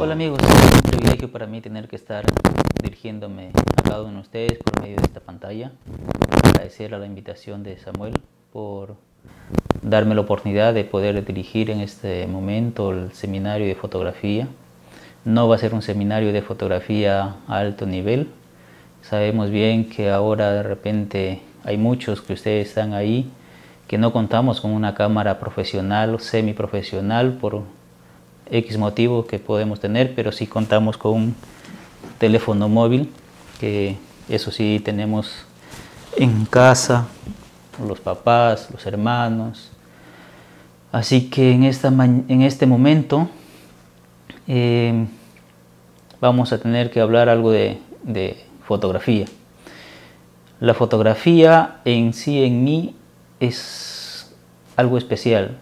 Hola amigos, es un privilegio para mí tener que estar dirigiéndome a cada uno de ustedes por medio de esta pantalla. Agradecer a la invitación de Samuel por darme la oportunidad de poder dirigir en este momento el seminario de fotografía. No va a ser un seminario de fotografía a alto nivel. Sabemos bien que ahora de repente hay muchos que ustedes están ahí que no contamos con una cámara profesional o semiprofesional por X motivo que podemos tener, pero sí contamos con un teléfono móvil, que eso sí tenemos en casa, los papás, los hermanos. Así que en este momento vamos a tener que hablar algo de fotografía. La fotografía en sí, en mí, es algo especial.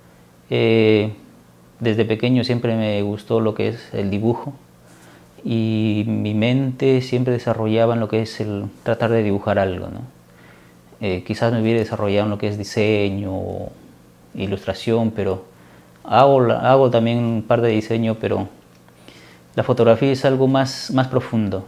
Desde pequeño siempre me gustó lo que es el dibujo y mi mente siempre desarrollaba en lo que es el tratar de dibujar algo, ¿no? Quizás me hubiera desarrollado en lo que es diseño, ilustración, pero hago también un par de diseño, pero la fotografía es algo más profundo.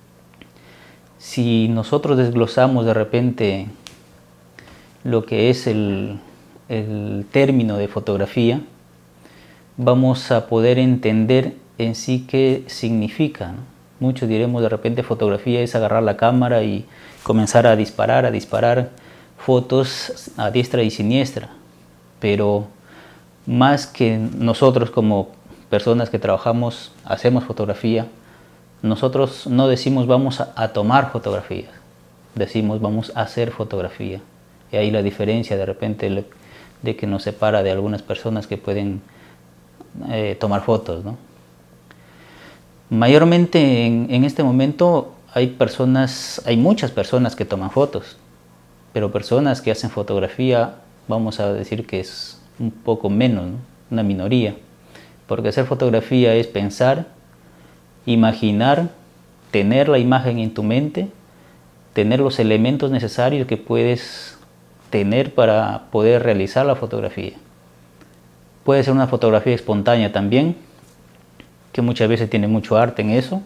Si nosotros desglosamos de repente lo que es el término de fotografía, vamos a poder entender en sí qué significa, ¿no? Muchos diremos de repente fotografía es agarrar la cámara y comenzar a disparar fotos a diestra y siniestra, pero más que nosotros como personas que trabajamos, hacemos fotografía, nosotros no decimos vamos a tomar fotografías, decimos vamos a hacer fotografía. Y ahí la diferencia de repente de que nos separa de algunas personas que pueden tomar fotos, ¿no? Mayormente en este momento hay muchas personas que toman fotos, pero personas que hacen fotografía, vamos a decir que es un poco menos, ¿no? Una minoría, porque hacer fotografía es pensar, imaginar, tener la imagen en tu mente, tener los elementos necesarios que puedes tener para poder realizar la fotografía. Puede ser una fotografía espontánea también, que muchas veces tiene mucho arte en eso.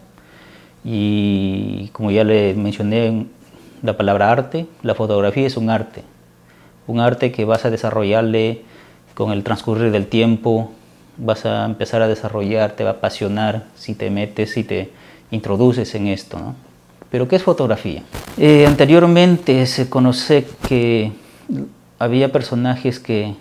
Y como ya le mencioné la palabra arte, la fotografía es un arte que vas a desarrollarle con el transcurrir del tiempo, vas a empezar a desarrollar, te va a apasionar si te metes, si te introduces en esto, ¿no? Pero ¿qué es fotografía? Anteriormente se conoce que había personajes que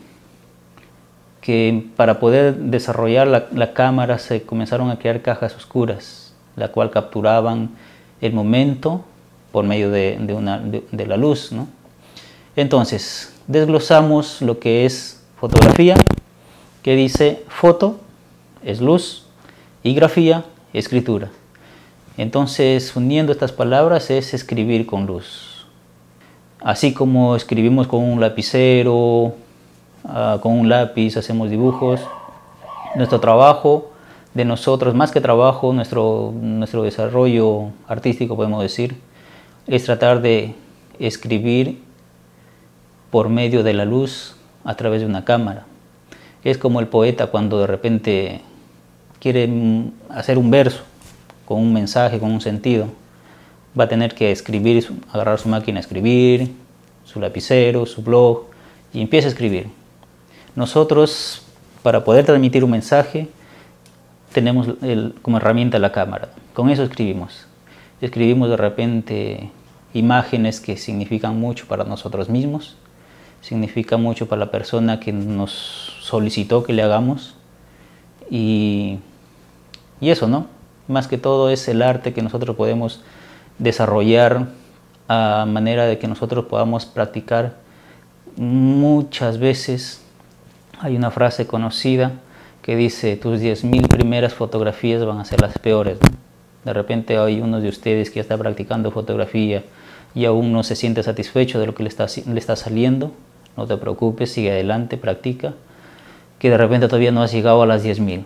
para poder desarrollar la cámara se comenzaron a crear cajas oscuras, la cual capturaban el momento por medio de la luz, ¿no? Entonces, desglosamos lo que es fotografía, que dice foto es luz y grafía, escritura. Entonces, uniendo estas palabras es escribir con luz. Así como escribimos con un lapicero, con un lápiz, hacemos dibujos. Nuestro trabajo de nosotros, más que trabajo, nuestro desarrollo artístico, podemos decir, es tratar de escribir por medio de la luz a través de una cámara. Es como el poeta cuando de repente quiere hacer un verso con un mensaje, con un sentido. Va a tener que escribir, agarrar su máquina a escribir, su lapicero, su blog, y empieza a escribir. Nosotros, para poder transmitir un mensaje, tenemos como herramienta la cámara. Con eso escribimos. Escribimos de repente imágenes que significan mucho para nosotros mismos, significa mucho para la persona que nos solicitó que le hagamos. Y eso, ¿no? Más que todo es el arte que nosotros podemos desarrollar a manera de que nosotros podamos practicar muchas veces. Hay una frase conocida que dice, tus 10.000 primeras fotografías van a ser las peores, ¿no? De repente hay uno de ustedes que ya está practicando fotografía y aún no se siente satisfecho de lo que le está saliendo. No te preocupes, sigue adelante, practica, que de repente todavía no has llegado a las 10.000.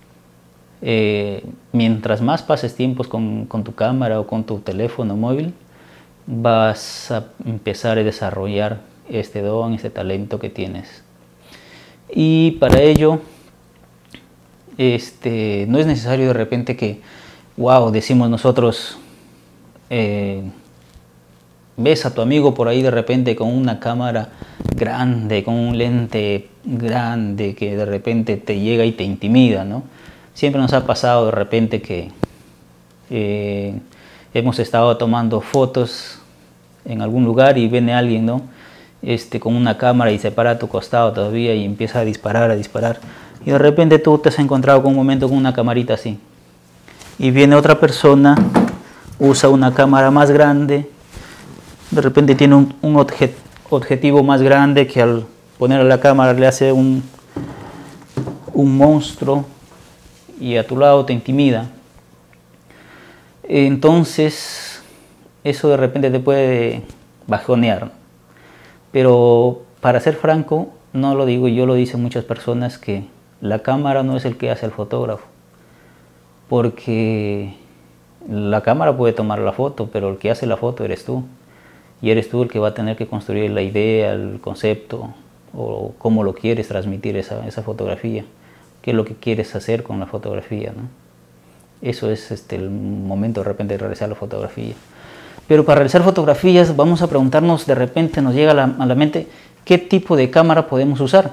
Mientras más pases tiempos con tu cámara o con tu teléfono móvil, vas a empezar a desarrollar este don, este talento que tienes. Y para ello no es necesario de repente que, wow, decimos nosotros, ves a tu amigo por ahí de repente con una cámara grande, con un lente grande que de repente te llega y te intimida, ¿no? Siempre nos ha pasado de repente que hemos estado tomando fotos en algún lugar y viene alguien, ¿no? Con una cámara y se para a tu costado todavía y empieza a disparar. Y de repente tú te has encontrado con un momento con una camarita así. Y viene otra persona, usa una cámara más grande, de repente tiene un objetivo más grande que al poner a la cámara le hace un monstruo y a tu lado te intimida. Entonces eso de repente te puede bajonear. Pero para ser franco, no lo digo yo, lo dicen muchas personas, que la cámara no es el que hace el fotógrafo. Porque la cámara puede tomar la foto, pero el que hace la foto eres tú. Y eres tú el que va a tener que construir la idea, el concepto, o cómo lo quieres transmitir esa fotografía. Qué es lo que quieres hacer con la fotografía, ¿no? Eso es el momento de repente de realizar la fotografía. Pero para realizar fotografías vamos a preguntarnos, de repente nos llega a la mente, ¿qué tipo de cámara podemos usar?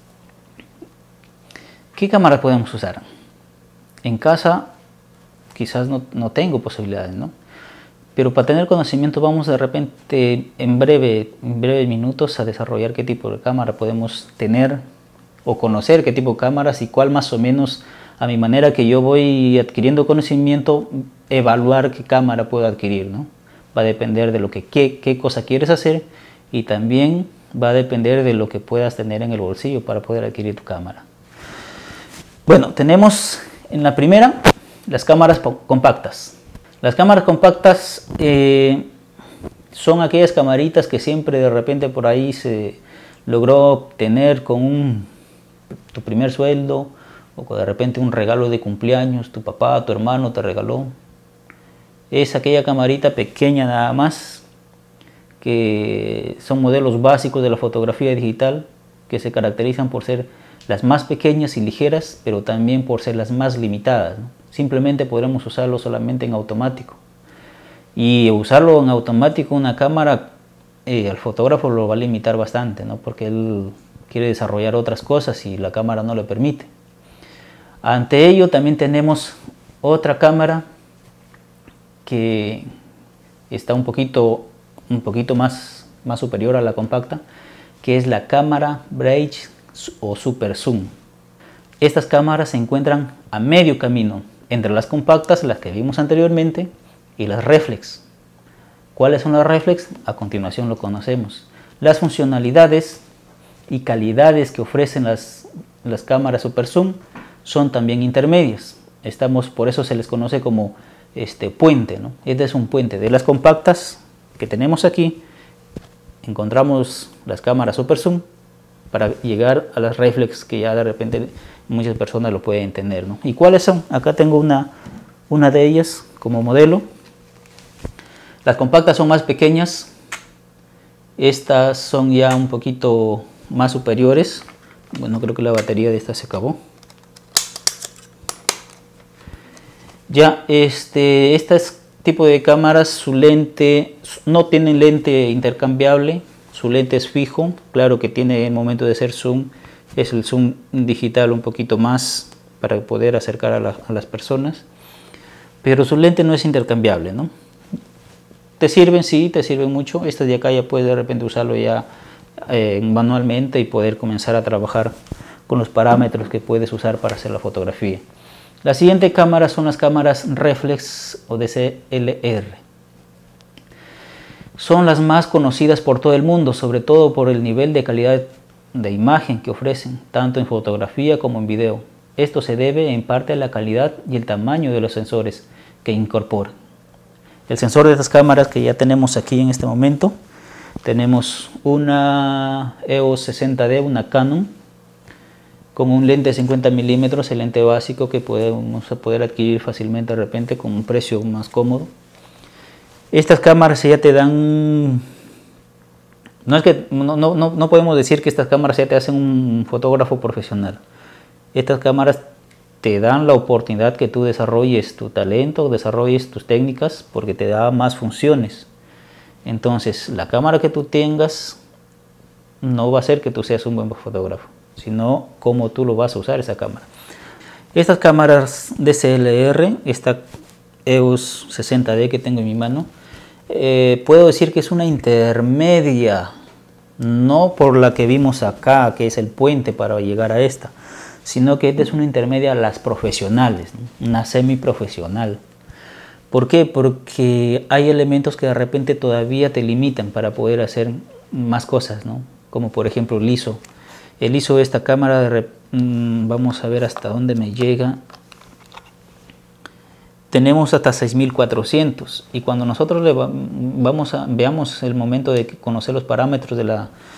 ¿Qué cámara podemos usar? En casa quizás no tengo posibilidades, ¿no? Pero para tener conocimiento vamos de repente en breves minutos a desarrollar qué tipo de cámara podemos tener o conocer qué tipo de cámaras y cuál más o menos, a mi manera que yo voy adquiriendo conocimiento, evaluar qué cámara puedo adquirir, ¿no? Va a depender de lo qué cosa quieres hacer y también va a depender de lo que puedas tener en el bolsillo para poder adquirir tu cámara. Bueno, tenemos en la primera las cámaras compactas. Las cámaras compactas son aquellas camaritas que siempre de repente por ahí se logró obtener con tu primer sueldo o de repente un regalo de cumpleaños, tu papá, tu hermano te regaló. Es aquella camarita pequeña nada más, que son modelos básicos de la fotografía digital, que se caracterizan por ser las más pequeñas y ligeras, pero también por ser las más limitadas, ¿no? Simplemente podremos usarlo solamente en automático. Y usarlo en automático, una cámara, al fotógrafo lo va a limitar bastante, ¿no? Porque él quiere desarrollar otras cosas y la cámara no le permite. Ante ello también tenemos otra cámara que está un poquito más superior a la compacta, que es la cámara Braille o Super Zoom. Estas cámaras se encuentran a medio camino entre las compactas, las que vimos anteriormente, y las reflex. ¿Cuáles son las reflex? A continuación lo conocemos. Las funcionalidades y calidades que ofrecen las cámaras Super Zoom son también intermedias. Por eso se les conoce como puente, ¿no? Este es un puente. De las compactas que tenemos aquí, encontramos las cámaras Super Zoom para llegar a las reflex, que ya de repente muchas personas lo pueden tener, ¿no? ¿Y cuáles son? Acá tengo una de ellas como modelo. Las compactas son más pequeñas, estas son ya un poquito más superiores. Bueno, creo que la batería de esta se acabó. Ya, este tipo de cámaras, su lente, no tienen lente intercambiable, su lente es fijo. Claro que tiene, el momento de hacer zoom, es el zoom digital un poquito más para poder acercar a las personas, pero su lente no es intercambiable, ¿no? Te sirven, sí, te sirven mucho. Estas de acá ya puedes de repente usarlo ya manualmente y poder comenzar a trabajar con los parámetros que puedes usar para hacer la fotografía. La siguiente cámara son las cámaras reflex o DSLR. Son las más conocidas por todo el mundo, sobre todo por el nivel de calidad de imagen que ofrecen, tanto en fotografía como en video. Esto se debe en parte a la calidad y el tamaño de los sensores que incorporan. El sensor de estas cámaras que ya tenemos aquí en este momento, tenemos una EOS 60D, una Canon, con un lente de 50 milímetros, el lente básico que podemos poder adquirir fácilmente de repente con un precio más cómodo. Estas cámaras ya te dan, no podemos decir que estas cámaras ya te hacen un fotógrafo profesional. Estas cámaras te dan la oportunidad que tú desarrolles tu talento, desarrolles tus técnicas, porque te da más funciones. Entonces, la cámara que tú tengas no va a hacer que tú seas un buen fotógrafo, sino cómo tú lo vas a usar esa cámara. Estas cámaras DSLR, esta EOS 60D que tengo en mi mano, puedo decir que es una intermedia, no por la que vimos acá, que es el puente para llegar a esta, sino que esta es una intermedia a las profesionales, ¿no? Una semiprofesional. ¿Por qué? Porque hay elementos que de repente todavía te limitan para poder hacer más cosas, ¿no? Como por ejemplo el ISO. El ISO de esta cámara, vamos a ver hasta dónde me llega. Tenemos hasta 6400, y cuando nosotros veamos el momento de conocer los parámetros de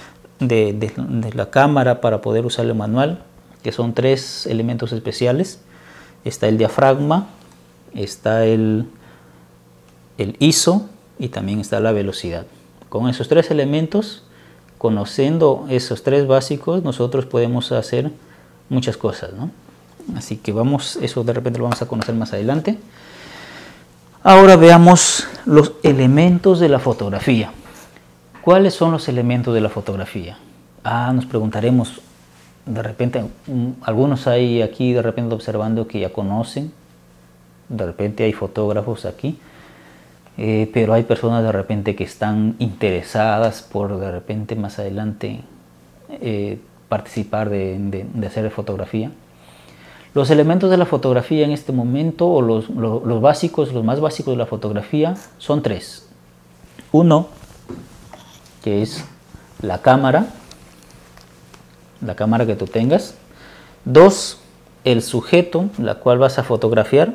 la cámara para poder usarlo manual, que son 3 elementos especiales. Está el diafragma, está el ISO y también está la velocidad. Con esos 3 elementos, conociendo esos 3 básicos, nosotros podemos hacer muchas cosas, ¿no? Así que eso de repente lo vamos a conocer más adelante. Ahora veamos los elementos de la fotografía. ¿Cuáles son los elementos de la fotografía? Nos preguntaremos, de repente, algunos hay aquí de repente observando que ya conocen, de repente hay fotógrafos aquí, pero hay personas de repente que están interesadas por de repente más adelante participar de hacer fotografía. Los elementos de la fotografía en este momento, o los más básicos de la fotografía, son 3. Uno, que es la cámara que tú tengas. 2, el sujeto, la cual vas a fotografiar.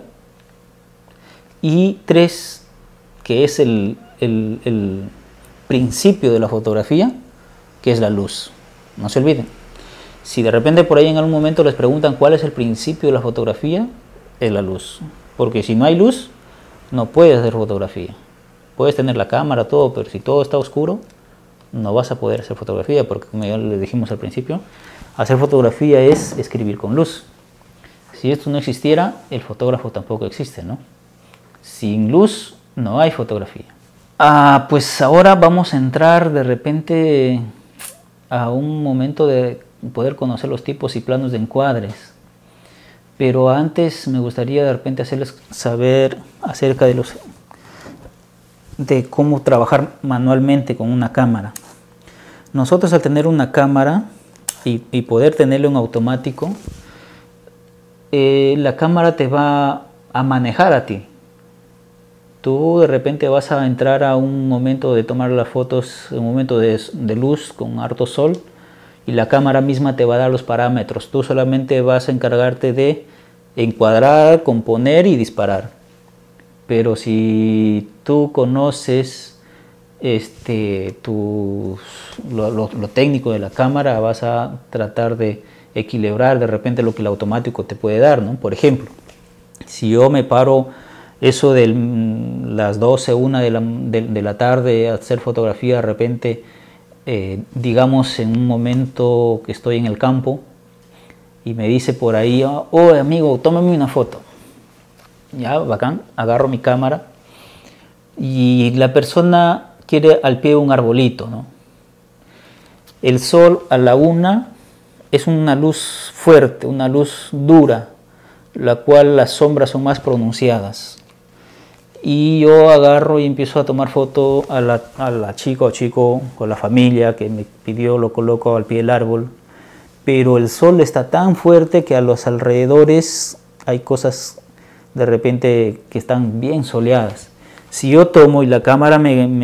Y 3, que es el principio de la fotografía, que es la luz. No se olviden. Si de repente por ahí en algún momento les preguntan cuál es el principio de la fotografía, es la luz. Porque si no hay luz, no puedes hacer fotografía. Puedes tener la cámara, todo, pero si todo está oscuro, no vas a poder hacer fotografía, porque como ya les dijimos al principio, hacer fotografía es escribir con luz. Si esto no existiera, el fotógrafo tampoco existe, ¿no? Sin luz no hay fotografía. Pues ahora vamos a entrar de repente a un momento de poder conocer los tipos y planos de encuadres. Pero antes me gustaría de repente hacerles saber acerca de cómo trabajar manualmente con una cámara. Nosotros, al tener una cámara y poder tenerlo en automático, la cámara te va a manejar a ti. Tú de repente vas a entrar a un momento de tomar las fotos, un momento de luz con harto sol, y la cámara misma te va a dar los parámetros. Tú solamente vas a encargarte de encuadrar, componer y disparar. Pero si tú conoces lo técnico de la cámara, vas a tratar de equilibrar de repente lo que el automático te puede dar, ¿no? Por ejemplo, si yo me paro eso de las 12, 1 de la tarde a hacer fotografía, de repente, digamos en un momento que estoy en el campo y me dice por ahí, oh amigo, tómame una foto. Ya, bacán, agarro mi cámara y la persona quiere al pie un arbolito, ¿no? El sol a la 1 es una luz fuerte, una luz dura, la cual las sombras son más pronunciadas. Y yo agarro y empiezo a tomar foto a la chica o chico con la familia que me pidió, lo coloco al pie del árbol. Pero el sol está tan fuerte que a los alrededores hay cosas de repente que están bien soleadas. Si yo tomo y la cámara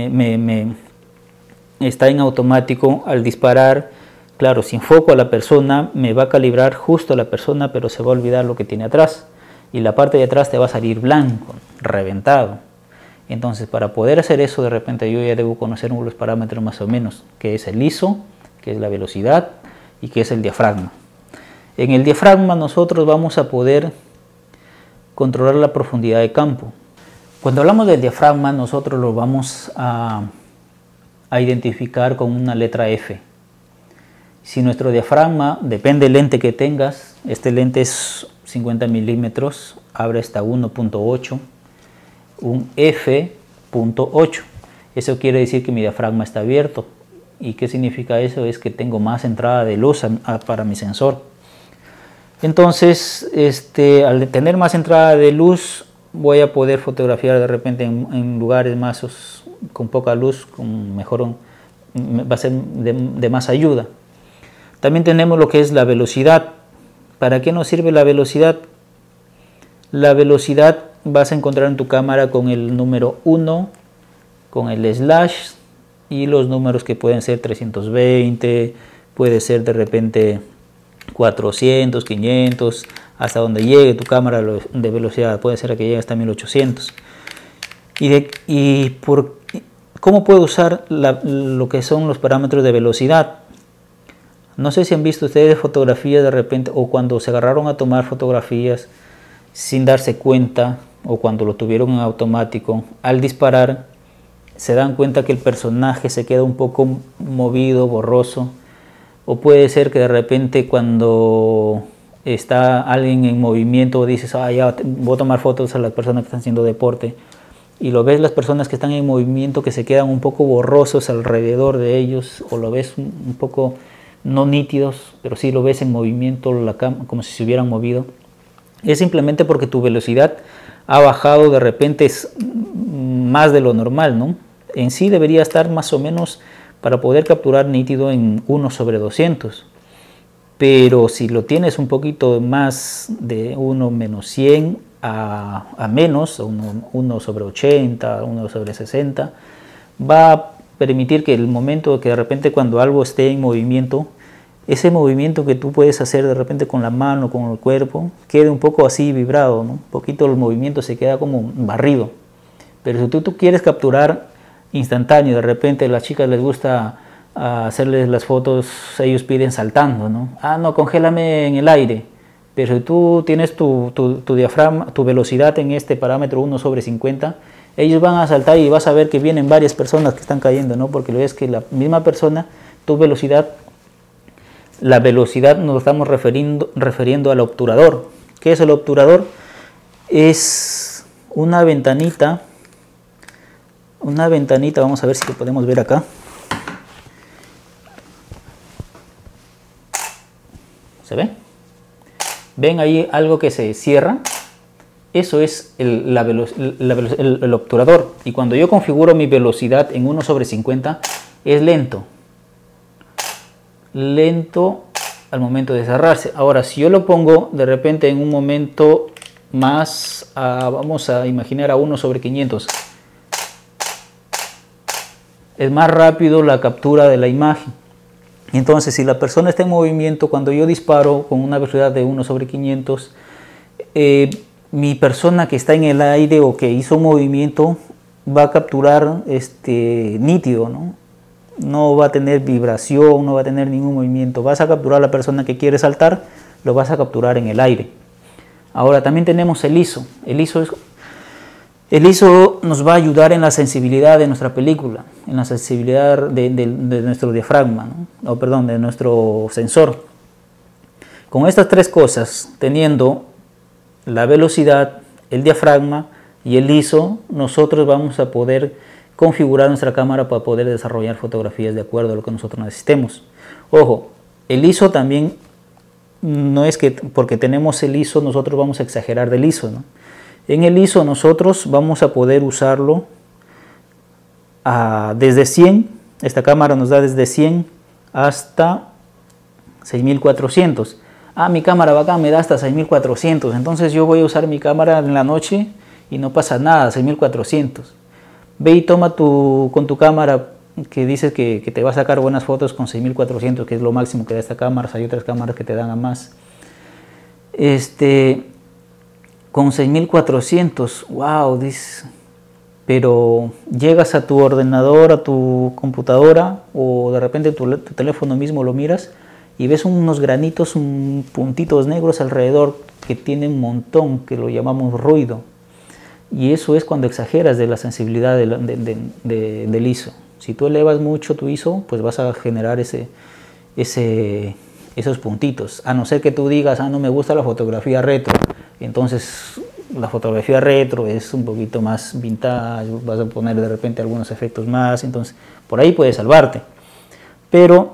está en automático, al disparar, claro, si enfoco a la persona, me va a calibrar justo a la persona, pero se va a olvidar lo que tiene atrás. Y la parte de atrás te va a salir blanco, reventado. Entonces, para poder hacer eso, de repente yo ya debo conocer los parámetros más o menos, que es el ISO, que es la velocidad y que es el diafragma. En el diafragma nosotros vamos a poder controlar la profundidad de campo. Cuando hablamos del diafragma, nosotros lo vamos a identificar con una letra F. Si nuestro diafragma, depende del lente que tengas, este lente es 50 milímetros, abre hasta 1.8, un f.8. Eso quiere decir que mi diafragma está abierto. ¿Y qué significa eso? Es que tengo más entrada de luz para mi sensor. Entonces, al tener más entrada de luz, voy a poder fotografiar de repente en lugares con poca luz, va a ser de más ayuda. También tenemos lo que es la velocidad. ¿Para qué nos sirve la velocidad? La velocidad vas a encontrar en tu cámara con el número 1, con el slash y los números que pueden ser 320, puede ser de repente 400, 500, hasta donde llegue tu cámara de velocidad, puede ser que llegue hasta 1800. ¿Cómo puedo usar lo que son los parámetros de velocidad? No sé si han visto ustedes fotografías de repente, o cuando se agarraron a tomar fotografías sin darse cuenta, o cuando lo tuvieron en automático, al disparar se dan cuenta que el personaje se queda un poco movido, borroso, o puede ser que de repente cuando está alguien en movimiento dices, ya voy a tomar fotos a las personas que están haciendo deporte, y lo ves las personas que están en movimiento que se quedan un poco borrosos alrededor de ellos, o lo ves un poco no nítidos, pero sí lo ves en movimiento como si se hubieran movido. Es simplemente porque tu velocidad ha bajado de repente más de lo normal, ¿no? En sí debería estar más o menos para poder capturar nítido en 1/200. Pero si lo tienes un poquito más de 1-100 a menos, 1/80, 1/60, va a permitir que el momento que de repente cuando algo esté en movimiento, ese movimiento que tú puedes hacer de repente con la mano, con el cuerpo, quede un poco así vibrado, ¿no? Un poquito el movimiento se queda como barrido. Pero si tú quieres capturar instantáneo, de repente a las chicas les gusta hacerles las fotos, ellos piden saltando, ¿no? No, congélame en el aire. Pero si tú tienes tu diafragma, tu velocidad en este parámetro 1/50, ellos van a saltar y vas a ver que vienen varias personas que están cayendo, ¿no? Porque lo ves que la misma persona, tu velocidad, la velocidad nos estamos refiriendo al obturador. ¿Qué es el obturador? Es una ventanita, vamos a ver si lo podemos ver acá. ¿Se ve? ¿Ven ahí algo que se cierra? Eso es el obturador. Y cuando yo configuro mi velocidad en 1/50, es lento. Lento al momento de cerrarse. Ahora, si yo lo pongo de repente en un momento más, vamos a imaginar a 1/500, es más rápido la captura de la imagen. Entonces, si la persona está en movimiento, cuando yo disparo con una velocidad de 1/500, mi persona que está en el aire o que hizo un movimiento va a capturar nítido, ¿no? No va a tener vibración, no va a tener ningún movimiento. Vas a capturar a la persona que quiere saltar, lo vas a capturar en el aire. Ahora también tenemos el ISO. El ISO nos va a ayudar en la sensibilidad de nuestra película, en la sensibilidad de nuestro diafragma, ¿no? Perdón, de nuestro sensor. Con estas tres cosas, teniendo la velocidad, el diafragma y el ISO, nosotros vamos a poder configurar nuestra cámara para poder desarrollar fotografías de acuerdo a lo que nosotros necesitemos. Ojo, el ISO también no es que porque tenemos el ISO nosotros vamos a exagerar del ISO, ¿no? En el ISO nosotros vamos a poder usarlo desde 100, esta cámara nos da desde 100 hasta 6400. Mi cámara bacán me da hasta 6400, entonces yo voy a usar mi cámara en la noche y no pasa nada, 6400. Ve y toma con tu cámara que dices que te va a sacar buenas fotos con 6400, que es lo máximo que da esta cámara. Hay otras cámaras que te dan a más. Con 6400, wow, pero llegas a tu ordenador, a tu computadora o de repente tu teléfono mismo lo miras y ves unos granitos, puntitos negros alrededor que tienen un montón, que lo llamamos ruido. Y eso es cuando exageras de la sensibilidad del ISO. Si tú elevas mucho tu ISO, pues vas a generar esos puntitos. A no ser que tú digas, no me gusta la fotografía retro, entonces la fotografía retro es un poquito más vintage, vas a poner de repente algunos efectos más, entonces por ahí puedes salvarte. Pero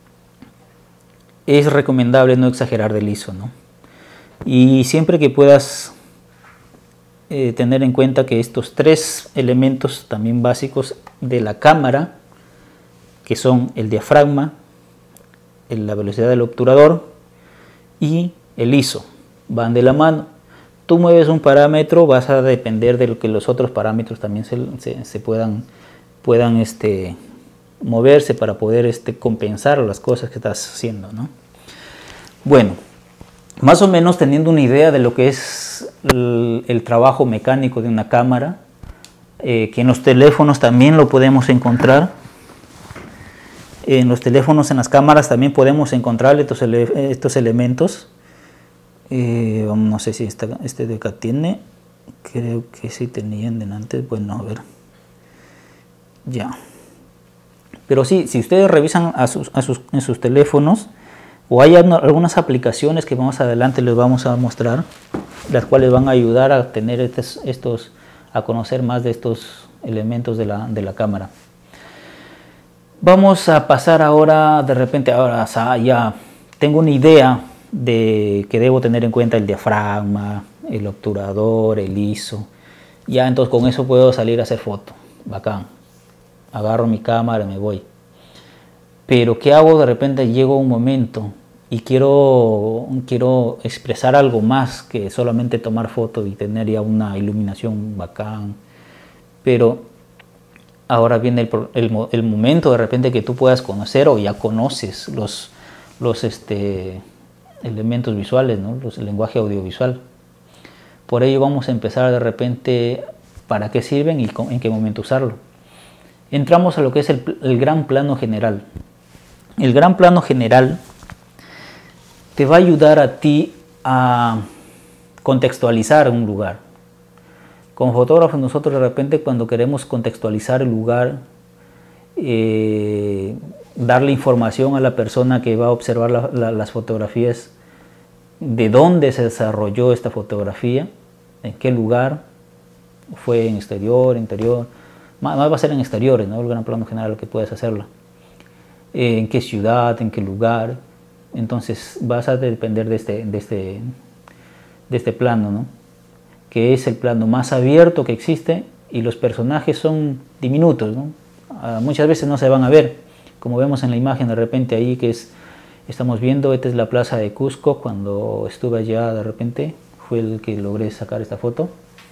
es recomendable no exagerar del ISO, ¿no? Y siempre que puedas tener en cuenta que estos tres elementos también básicos de la cámara, que son el diafragma, la velocidad del obturador y el ISO, van de la mano. Tú mueves un parámetro, vas a depender de lo que los otros parámetros también se puedan moverse para poder compensar las cosas que estás haciendo, ¿no? Bueno, más o menos teniendo una idea de lo que es el trabajo mecánico de una cámara, que en los teléfonos también lo podemos encontrar. En los teléfonos, en las cámaras también podemos encontrar estos elementos. No sé si este de acá tiene, creo que sí tenían delante, bueno, a ver, ya. Pero sí, si ustedes revisan en sus teléfonos, o hay algunas aplicaciones que más adelante les vamos a mostrar, las cuales van a ayudar a tener a conocer más de estos elementos de la cámara. Vamos a pasar ahora, de repente, ya tengo una idea de que debo tener en cuenta el diafragma, el obturador, el ISO. Ya, entonces con eso puedo salir a hacer foto. Bacán. Agarro mi cámara y me voy. Pero ¿qué hago? De repente llego un momento y quiero expresar algo más que solamente tomar fotos y tener ya una iluminación bacán. Pero ahora viene el momento de repente que tú puedas conocer o ya conoces los elementos visuales, ¿no? El lenguaje audiovisual. Por ello vamos a empezar de repente para qué sirven y en qué momento usarlo. Entramos a lo que es el gran plano general. El gran plano general te va a ayudar a ti a contextualizar un lugar. Como fotógrafos nosotros de repente cuando queremos contextualizar el lugar, darle información a la persona que va a observar las fotografías, de dónde se desarrolló esta fotografía, en qué lugar, fue en exterior, interior, más va a ser en exteriores, ¿no? El gran plano general que puedes hacerlo. En qué ciudad, en qué lugar. Entonces vas a depender de este plano, ¿no? Que es el plano más abierto que existe y los personajes son diminutos, ¿no? Muchas veces no se van a ver, como vemos en la imagen de repente ahí estamos viendo, esta es la plaza de Cusco. Cuando estuve allá de repente fue el que logré sacar esta foto.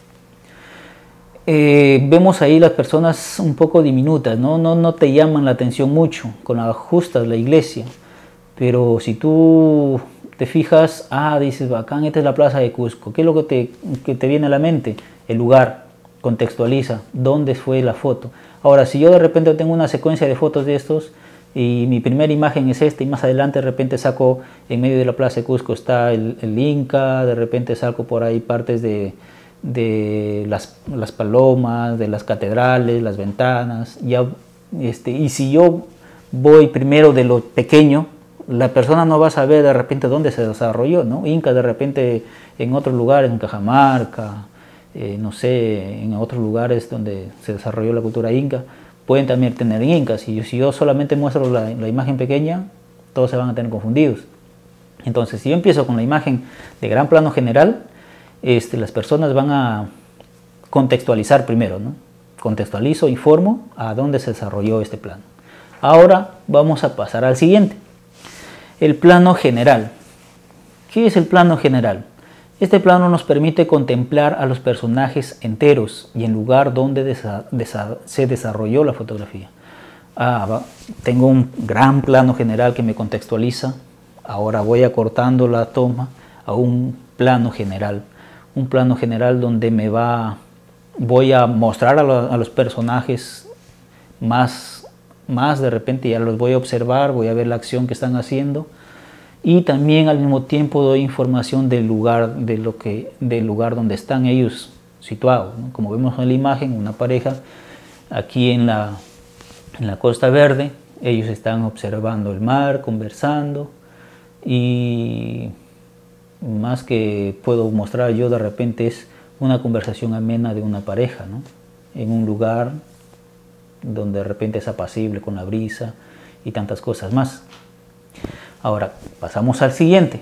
Vemos ahí las personas un poco diminutas, no te llaman la atención mucho, con las justas la iglesia, pero si tú te fijas, dices, bacán, esta es la plaza de Cusco. ¿Qué es lo que te viene a la mente? El lugar, contextualiza, dónde fue la foto. Ahora, si yo de repente tengo una secuencia de fotos de estos, y mi primera imagen es esta, y más adelante de repente saco, en medio de la plaza de Cusco está el Inca, de repente saco por ahí partes de las palomas, de las catedrales, las ventanas, y si yo voy primero de lo pequeño, la persona no va a saber de repente dónde se desarrolló, ¿no? Inca de repente en otros lugares, en Cajamarca, no sé, en otros lugares donde se desarrolló la cultura inca, pueden también tener incas. Y si yo solamente muestro la imagen pequeña, todos se van a tener confundidos. Entonces, si yo empiezo con la imagen de gran plano general, las personas van a contextualizar primero, ¿no? Contextualizo, informo a dónde se desarrolló este plano. Ahora vamos a pasar al siguiente. El plano general. ¿Qué es el plano general? Este plano nos permite contemplar a los personajes enteros y el lugar donde se desarrolló la fotografía. Tengo un gran plano general que me contextualiza. Ahora voy acortando la toma a un plano general. Un plano general donde voy a mostrar a los personajes más de repente, ya los voy a observar, voy a ver la acción que están haciendo, y también al mismo tiempo doy información del lugar, del lugar donde están ellos situados, ¿no? Como vemos en la imagen, una pareja aquí en la Costa Verde, Ellos están observando el mar, conversando, y más que puedo mostrar yo de repente es una conversación amena de una pareja, ¿no? En un lugar donde de repente es apacible con la brisa y tantas cosas más. Ahora pasamos al siguiente.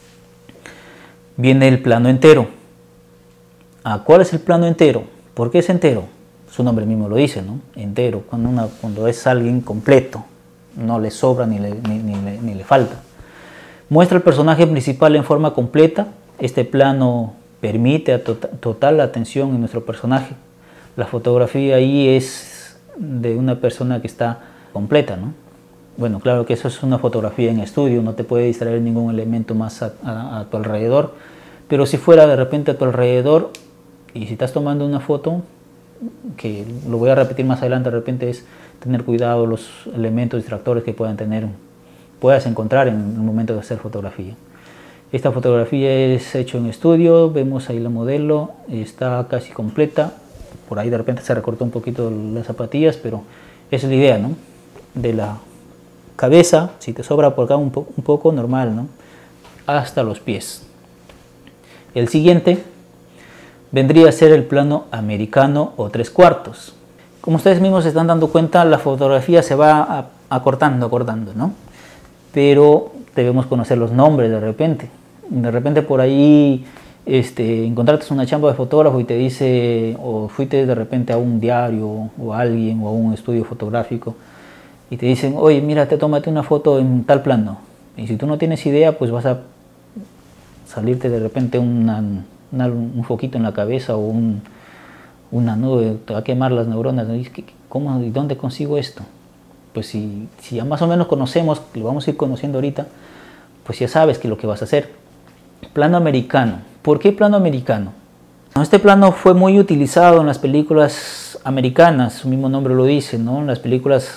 Viene el plano entero. ¿Cuál es el plano entero? ¿Por qué es entero? Su nombre mismo lo dice, ¿no? Entero, cuando es alguien completo, no le sobra ni le falta. Muestra el personaje principal en forma completa. Este plano permite total atención en nuestro personaje. La fotografía ahí es de una persona que está completa, ¿no? Bueno, claro que eso es una fotografía en estudio, no te puede distraer ningún elemento más a tu alrededor, pero si fuera de repente a tu alrededor y si estás tomando una foto, que lo voy a repetir más adelante, de repente es tener cuidado los elementos distractores que puedas encontrar en el momento de hacer fotografía. Esta fotografía es hecha en estudio, vemos ahí la modelo, está casi completa, por ahí de repente se recortó un poquito las zapatillas, pero esa es la idea, ¿no? De la cabeza, si te sobra por acá un poco, normal, ¿no? Hasta los pies. El siguiente vendría a ser el plano americano o 3/4. Como ustedes mismos se están dando cuenta, la fotografía se va acortando, ¿no? Pero debemos conocer los nombres de repente. De repente por ahí encontraste una chamba de fotógrafo y te dice, o fuiste de repente a un diario o a alguien o a un estudio fotográfico y te dicen, oye, mira, tómate una foto en tal plano. Y si tú no tienes idea, pues vas a salirte de repente un foquito en la cabeza o una nube, te va a quemar las neuronas. ¿Cómo y dónde consigo esto? Pues si ya más o menos conocemos, lo vamos a ir conociendo ahorita, pues ya sabes que lo que vas a hacer. Plano americano. ¿Por qué plano americano? Este plano fue muy utilizado en las películas americanas, su mismo nombre lo dice, ¿no? En las películas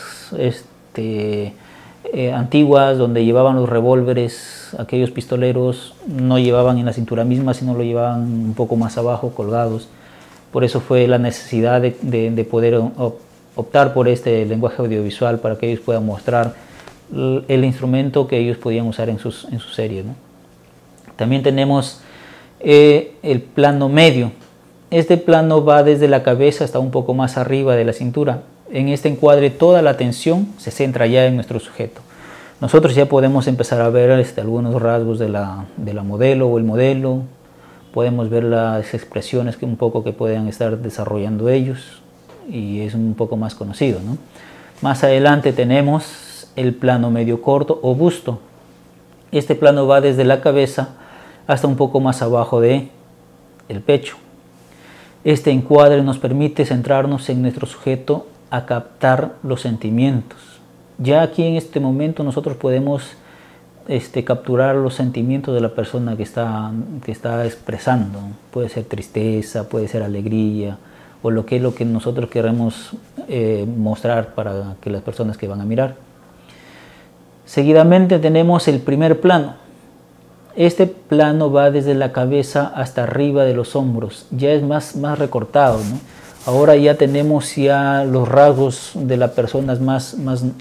antiguas, donde llevaban los revólveres, aquellos pistoleros no llevaban en la cintura misma, sino lo llevaban un poco más abajo, colgados. Por eso fue la necesidad de poder optar por este lenguaje audiovisual para que ellos puedan mostrar el instrumento que ellos podían usar en sus series, ¿no? También tenemos el plano medio. Este plano va desde la cabeza hasta un poco más arriba de la cintura. En este encuadre toda la atención se centra ya en nuestro sujeto. Nosotros ya podemos empezar a ver algunos rasgos de la modelo o el modelo. Podemos ver las expresiones que puedan estar desarrollando ellos y es un poco más conocido, ¿no? Más adelante tenemos el plano medio corto o busto. Este plano va desde la cabeza hasta un poco más abajo del pecho. Este encuadre nos permite centrarnos en nuestro sujeto a captar los sentimientos. Ya aquí en este momento nosotros podemos capturar los sentimientos de la persona que está expresando. Puede ser tristeza, puede ser alegría, o lo que nosotros queremos mostrar para que las personas que van a mirar. Seguidamente tenemos el primer plano. Este plano va desde la cabeza hasta arriba de los hombros, ya es más recortado, ¿no? Ahora ya tenemos los rasgos de las personas más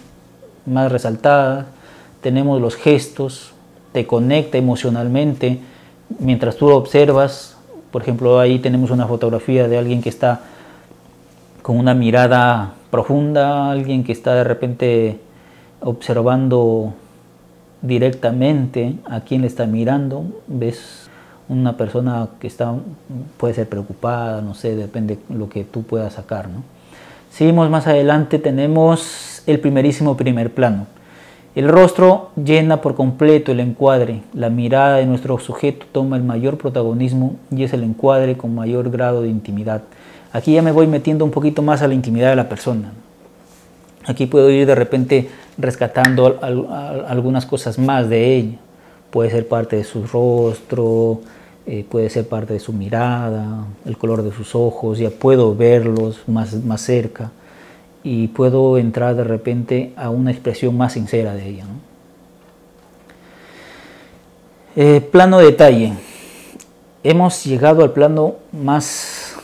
resaltadas, tenemos los gestos, te conecta emocionalmente mientras tú lo observas. Por ejemplo, ahí tenemos una fotografía de alguien que está con una mirada profunda, alguien que está de repente observando directamente a quien le está mirando. Ves una persona que puede ser preocupada, no sé, depende de lo que tú puedas sacar, ¿no? Seguimos más adelante, tenemos el primer plano. El rostro llena por completo el encuadre, la mirada de nuestro sujeto toma el mayor protagonismo y es el encuadre con mayor grado de intimidad. Aquí ya me voy metiendo un poquito más a la intimidad de la persona. Aquí puedo ir de repente rescatando algunas cosas más de ella. Puede ser parte de su rostro, puede ser parte de su mirada, el color de sus ojos, ya puedo verlos más cerca y puedo entrar de repente a una expresión más sincera de ella, ¿no? Plano detalle. Hemos llegado al plano más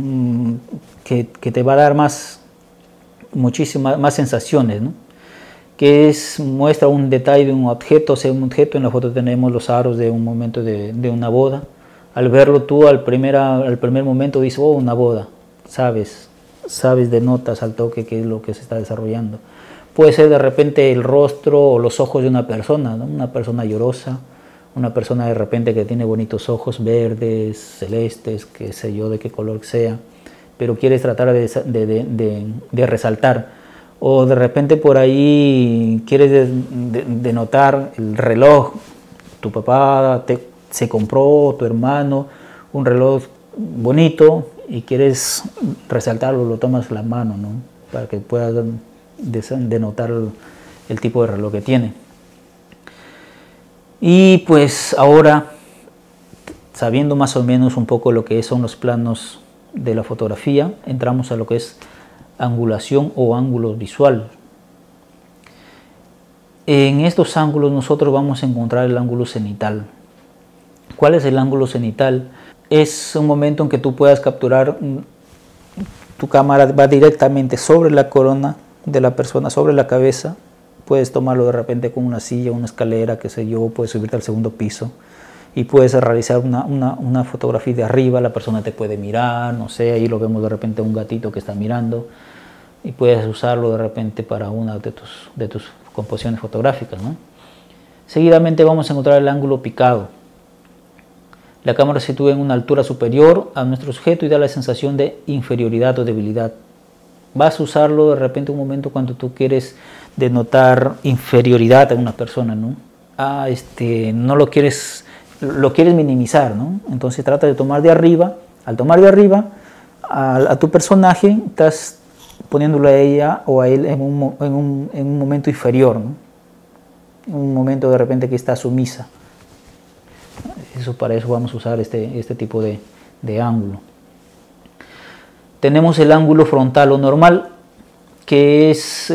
que te va a dar muchísimas más sensaciones, ¿no? que muestra un detalle de un objeto. Sea un objeto, en la foto tenemos los aros de un momento de una boda. Al verlo tú al primer momento dices, oh, una boda, sabes, denotas al toque qué es lo que se está desarrollando. Puede ser de repente el rostro o los ojos de una persona, ¿no? Una persona llorosa, una persona de repente que tiene bonitos ojos verdes, celestes, qué sé yo, de qué color sea, pero quieres tratar de resaltar. O de repente por ahí quieres denotar el reloj. Tu papá se compró, tu hermano, un reloj bonito y quieres resaltarlo, lo tomas en la mano, ¿no? Para que puedas denotar el tipo de reloj que tiene. Y pues ahora, sabiendo más o menos un poco lo que son los planos de la fotografía, entramos a lo que es angulación o ángulo visual. En estos ángulos nosotros vamos a encontrar el ángulo cenital. ¿Cuál es el ángulo cenital? Es un momento en que tú puedas capturar, tu cámara va directamente sobre la corona de la persona, sobre la cabeza. Puedes tomarlo de repente con una silla, una escalera, qué sé yo, puedes subirte al segundo piso y puedes realizar una fotografía de arriba. La persona te puede mirar, no sé, ahí lo vemos de repente un gatito que está mirando y puedes usarlo de repente para una de tus composiciones fotográficas, ¿no? Seguidamente vamos a encontrar el ángulo picado. La cámara se sitúa en una altura superior a nuestro sujeto y da la sensación de inferioridad o debilidad. Vas a usarlo de repente un momento cuando tú quieres denotar inferioridad a una persona, ¿no? No lo quieres minimizar, ¿no? Entonces trata de tomar de arriba. Al tomar de arriba a tu personaje, estás poniéndolo a ella o a él en un momento inferior, ¿no? Un momento de repente que está sumisa. Para eso vamos a usar este tipo de ángulo. Tenemos el ángulo frontal o normal, que es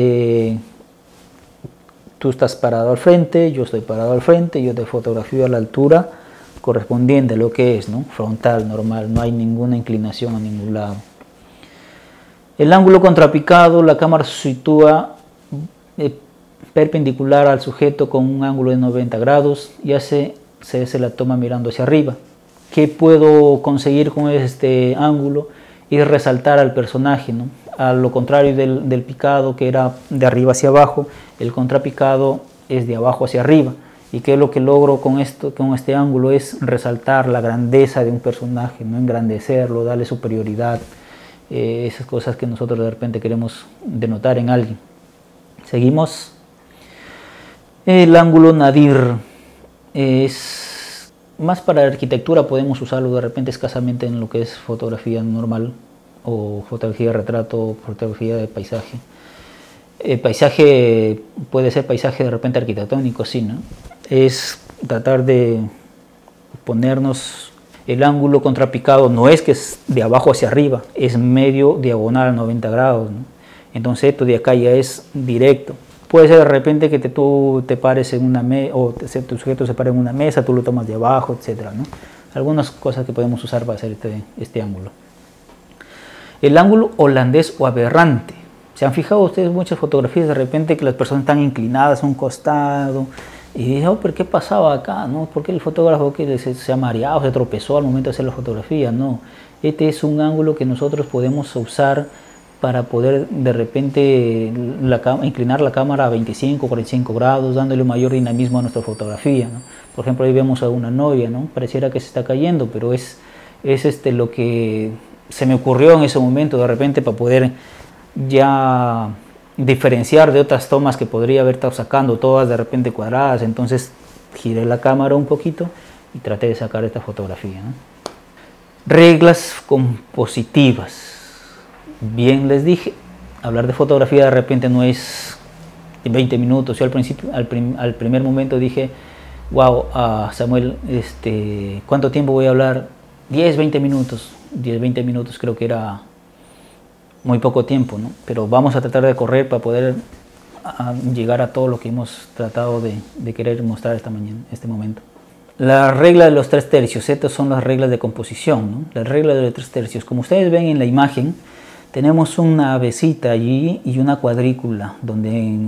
tú estás parado al frente, yo estoy parado al frente, yo te fotografío a la altura correspondiente a lo que es, ¿no? Frontal, normal, no hay ninguna inclinación a ningún lado. El ángulo contrapicado, la cámara se sitúa perpendicular al sujeto con un ángulo de 90 grados y se la toma mirando hacia arriba. ¿Qué puedo conseguir con este ángulo? Y resaltar al personaje, ¿no? A lo contrario del picado, que era de arriba hacia abajo, el contrapicado es de abajo hacia arriba. ¿Y qué es lo que logro con este ángulo? Es resaltar la grandeza de un personaje, no engrandecerlo, darle superioridad, esas cosas que nosotros de repente queremos denotar en alguien. Seguimos. El ángulo nadir es más para arquitectura, podemos usarlo de repente escasamente en lo que es fotografía normal o fotografía de retrato o fotografía de paisaje. Paisaje puede ser paisaje de repente arquitectónico, sí, ¿no? Es tratar de ponernos el ángulo contrapicado, no es que es de abajo hacia arriba, es medio diagonal a 90 grados, ¿no? Entonces esto de acá ya es directo. Puede ser de repente que tú te pares en una mesa, o tu sujeto se pare en una mesa, tú lo tomas de abajo, etcétera, ¿no? Algunas cosas que podemos usar para hacer este ángulo. El ángulo holandés o aberrante. ¿Se han fijado ustedes muchas fotografías de repente que las personas están inclinadas a un costado? Y dicen, oh, ¿pero qué pasaba acá? ¿No? ¿Por qué el fotógrafo que se ha mareado, se tropezó al momento de hacer la fotografía? No, este es un ángulo que nosotros podemos usar para poder de repente inclinar la cámara a 25 o 45 grados, dándole mayor dinamismo a nuestra fotografía, ¿no? Por ejemplo, ahí vemos a una novia, ¿no? Pareciera que se está cayendo, pero es lo que se me ocurrió en ese momento de repente para poder ya diferenciar de otras tomas que podría haber estado sacando, todas de repente cuadradas. Entonces giré la cámara un poquito y traté de sacar esta fotografía, ¿no? Reglas compositivas. Bien les dije, hablar de fotografía de repente no es 20 minutos. Yo al principio, al primer momento dije, wow, Samuel, ¿cuánto tiempo voy a hablar? 10, 20 minutos. 10, 20 minutos creo que era muy poco tiempo, ¿no? Pero vamos a tratar de correr para poder llegar a todo lo que hemos tratado de querer mostrar este momento. La regla de los 3 tercios, estas son las reglas de composición, ¿no? La regla de los 3 tercios, como ustedes ven en la imagen, tenemos una avecita allí y una cuadrícula, donde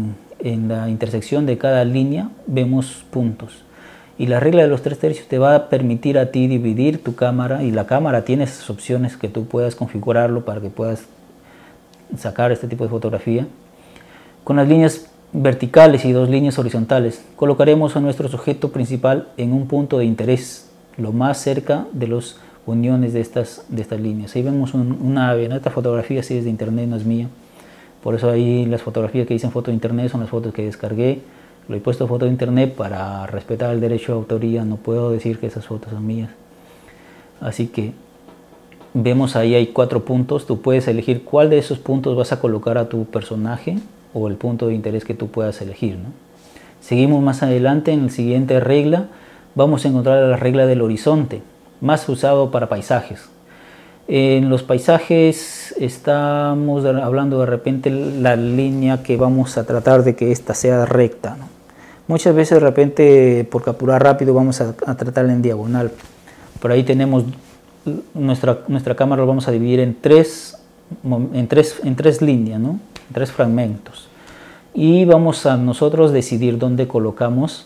en la intersección de cada línea vemos puntos. Y la regla de los 3/3 te va a permitir a ti dividir tu cámara, y la cámara tiene esas opciones que tú puedas configurarlo para que puedas sacar este tipo de fotografía. Con las líneas verticales y 2 líneas horizontales colocaremos a nuestro sujeto principal en un punto de interés, lo más cerca de las uniones de estas líneas. Ahí vemos una ave. Esta fotografía sí es de internet, no es mía. Por eso ahí las fotografías que dicen foto de internet son las fotos que descargué. Lo he puesto foto de internet para respetar el derecho de autoría. No puedo decir que esas fotos son mías. Así que vemos ahí hay 4 puntos. Tú puedes elegir cuál de esos puntos vas a colocar a tu personaje o el punto de interés que tú puedas elegir, ¿no? Seguimos más adelante en la siguiente regla. Vamos a encontrar la regla del horizonte, más usado para paisajes. En los paisajes estamos hablando de repente la línea que vamos a tratar de que esta sea recta, ¿no? Muchas veces de repente por capturar rápido vamos a tratarla en diagonal. Por ahí tenemos nuestra cámara, lo vamos a dividir en tres líneas, ¿no? En 3 fragmentos. Y vamos a nosotros decidir dónde colocamos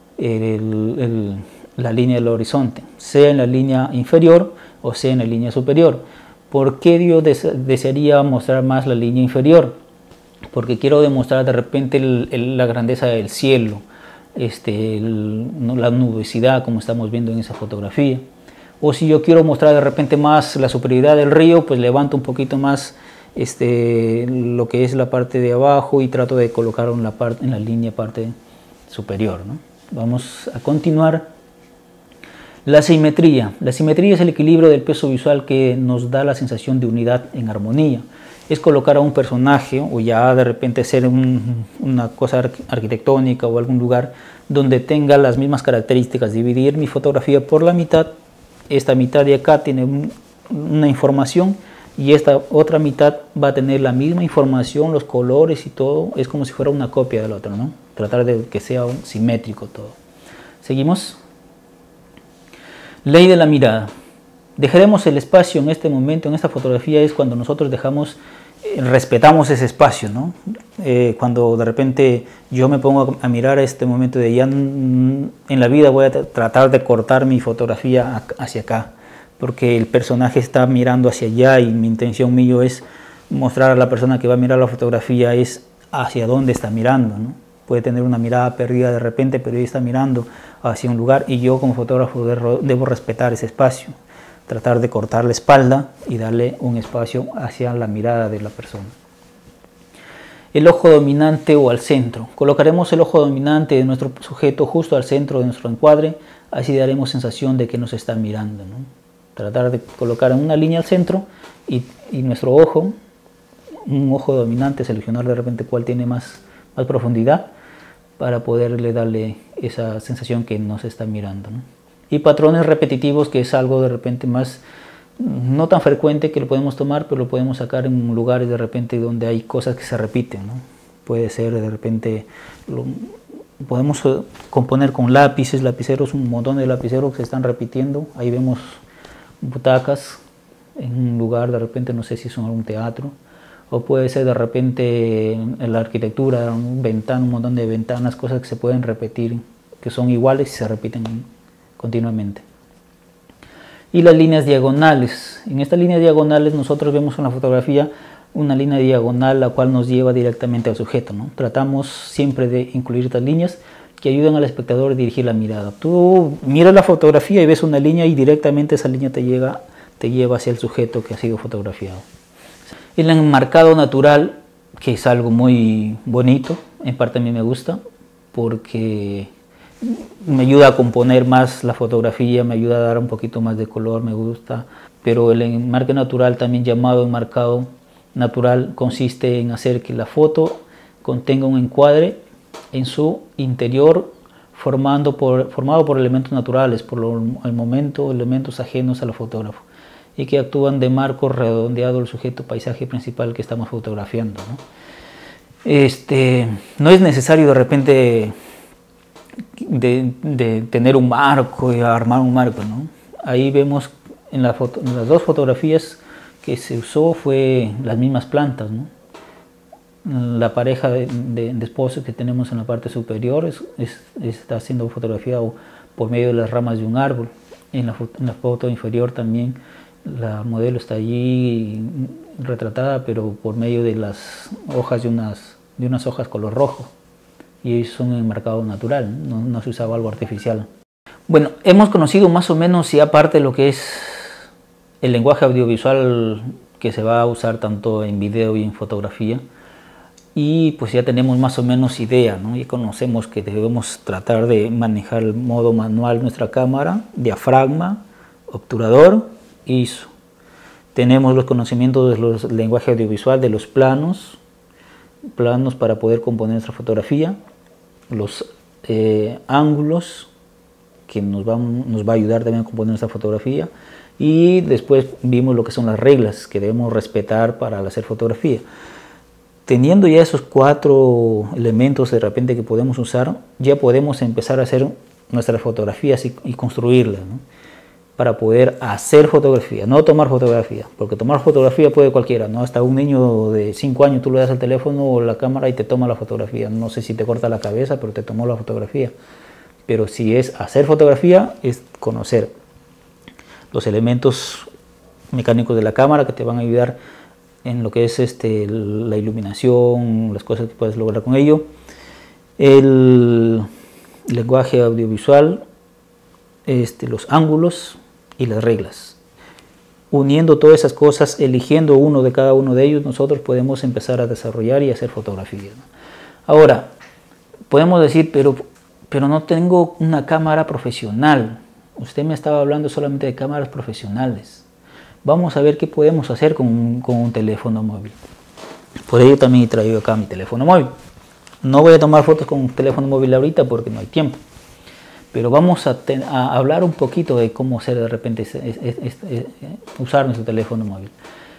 la línea del horizonte, sea en la línea inferior o sea en la línea superior. ¿Por qué yo desearía mostrar más la línea inferior? Porque quiero demostrar de repente la grandeza del cielo, la nubosidad como estamos viendo en esa fotografía. O si yo quiero mostrar de repente más la superioridad del río, pues levanto un poquito más lo que es la parte de abajo y trato de colocar en la línea parte superior, ¿no? Vamos a continuar. La simetría. La simetría es el equilibrio del peso visual que nos da la sensación de unidad en armonía. Es colocar a un personaje o ya de repente hacer una cosa arquitectónica o algún lugar donde tenga las mismas características. Dividir mi fotografía por la mitad. Esta mitad de acá tiene una información y esta otra mitad va a tener la misma información, los colores y todo. Es como si fuera una copia del otro, ¿no? Tratar de que sea simétrico todo. Seguimos. Ley de la mirada. Dejaremos el espacio en este momento, en esta fotografía es cuando nosotros respetamos ese espacio, ¿no? Cuando de repente yo me pongo a mirar este momento de ya en la vida voy a tratar de cortar mi fotografía hacia acá, porque el personaje está mirando hacia allá y mi intención mío es mostrar a la persona que va a mirar la fotografía es hacia dónde está mirando, ¿no? Puede tener una mirada perdida de repente, pero ella está mirando hacia un lugar y yo como fotógrafo debo respetar ese espacio, tratar de cortar la espalda y darle un espacio hacia la mirada de la persona. El ojo dominante o al centro. Colocaremos el ojo dominante de nuestro sujeto justo al centro de nuestro encuadre, así daremos sensación de que nos está mirando, ¿no? Tratar de colocar en una línea al centro y nuestro ojo, un ojo dominante, seleccionar de repente cuál tiene más profundidad, para poderle darle esa sensación que nos está mirando, ¿no? Y patrones repetitivos, que es algo de repente más, no tan frecuente que lo podemos tomar, pero lo podemos sacar en lugares de repente donde hay cosas que se repiten, ¿no? Puede ser de repente, podemos componer con lápices, lapiceros, un montón de lapiceros que se están repitiendo. Ahí vemos butacas en un lugar, de repente no sé si son algún teatro. O puede ser de repente en la arquitectura, un montón de ventanas, cosas que se pueden repetir, que son iguales y se repiten continuamente. Y las líneas diagonales. En estas líneas diagonales nosotros vemos en la fotografía una línea diagonal la cual nos lleva directamente al sujeto, ¿no? Tratamos siempre de incluir estas líneas que ayudan al espectador a dirigir la mirada. Tú miras la fotografía y ves una línea y directamente esa línea te lleva hacia el sujeto que ha sido fotografiado. El enmarcado natural, que es algo muy bonito, en parte a mí me gusta, porque me ayuda a componer más la fotografía, me ayuda a dar un poquito más de color, me gusta. Pero el enmarque natural, también llamado enmarcado natural, consiste en hacer que la foto contenga un encuadre en su interior formado por elementos naturales, por el momento elementos ajenos al fotógrafo, y que actúan de marco redondeado al sujeto paisaje principal que estamos fotografiando, ¿no? No es necesario de repente de tener un marco y armar un marco, ¿no? Ahí vemos en las 2 fotografías que se usó fue las mismas plantas, ¿no? la pareja de esposos que tenemos en la parte superior está haciendo fotografía por medio de las ramas de un árbol. En la foto inferior también la modelo está allí retratada, pero por medio de las hojas de unas hojas color rojo, y ellos son en mercado natural, no se usaba algo artificial. Bueno, hemos conocido más o menos ya parte de lo que es el lenguaje audiovisual que se va a usar tanto en video y en fotografía, y pues ya tenemos más o menos idea, ¿no? Y conocemos que debemos tratar de manejar el modo manual nuestra cámara, diafragma, obturador, ISO. Tenemos los conocimientos del lenguaje audiovisual, de los planos para poder componer nuestra fotografía, los ángulos que nos va a ayudar también a componer nuestra fotografía, y después vimos lo que son las reglas que debemos respetar para hacer fotografía. Teniendo ya esos 4 elementos de repente que podemos usar, ya podemos empezar a hacer nuestras fotografías y construirlas, ¿no? Para poder hacer fotografía, no tomar fotografía, porque tomar fotografía puede cualquiera, ¿no? Hasta un niño de 5 años tú le das el teléfono o la cámara y te toma la fotografía. No sé si te corta la cabeza, pero te tomó la fotografía. Pero si es hacer fotografía, es conocer los elementos mecánicos de la cámara que te van a ayudar en lo que es la iluminación, las cosas que puedes lograr con ello, el lenguaje audiovisual, los ángulos y las reglas. Uniendo todas esas cosas, eligiendo uno de cada uno de ellos, nosotros podemos empezar a desarrollar y hacer fotografías, ¿no? Ahora, podemos decir, pero no tengo una cámara profesional. Usted me estaba hablando solamente de cámaras profesionales. Vamos a ver qué podemos hacer con un teléfono móvil. Por ello también he traído acá mi teléfono móvil. No voy a tomar fotos con un teléfono móvil ahorita porque no hay tiempo. Pero vamos a hablar un poquito de cómo hacer de repente usar nuestro teléfono móvil.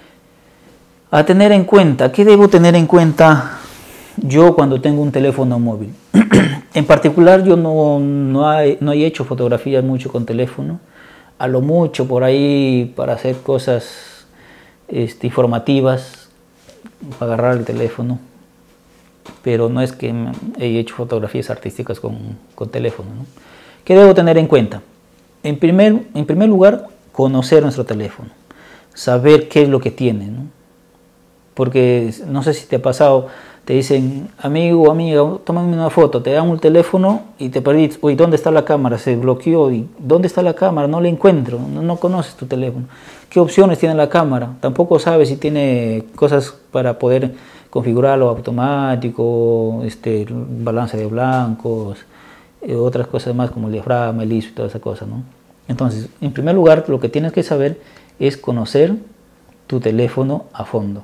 A tener en cuenta, ¿qué debo tener en cuenta yo cuando tengo un teléfono móvil? En particular yo no he hecho fotografías mucho con teléfono. A lo mucho por ahí para hacer cosas informativas, para agarrar el teléfono, pero no es que he hecho fotografías artísticas con teléfono, ¿no? ¿Qué debo tener en cuenta? En primer lugar, conocer nuestro teléfono, saber qué es lo que tiene, ¿no? Porque no sé si te ha pasado, te dicen, amigo o amiga, tómame una foto, te dan un teléfono y te perdiste. Uy, ¿dónde está la cámara? Se bloqueó. ¿Y dónde está la cámara? No la encuentro. No conoces tu teléfono. ¿Qué opciones tiene la cámara? Tampoco sabes si tiene cosas para poder configurarlo automático, balance de blancos, otras cosas más como el diafragma, el ISO y toda esa cosa, ¿no? Entonces, en primer lugar, lo que tienes que saber es conocer tu teléfono a fondo.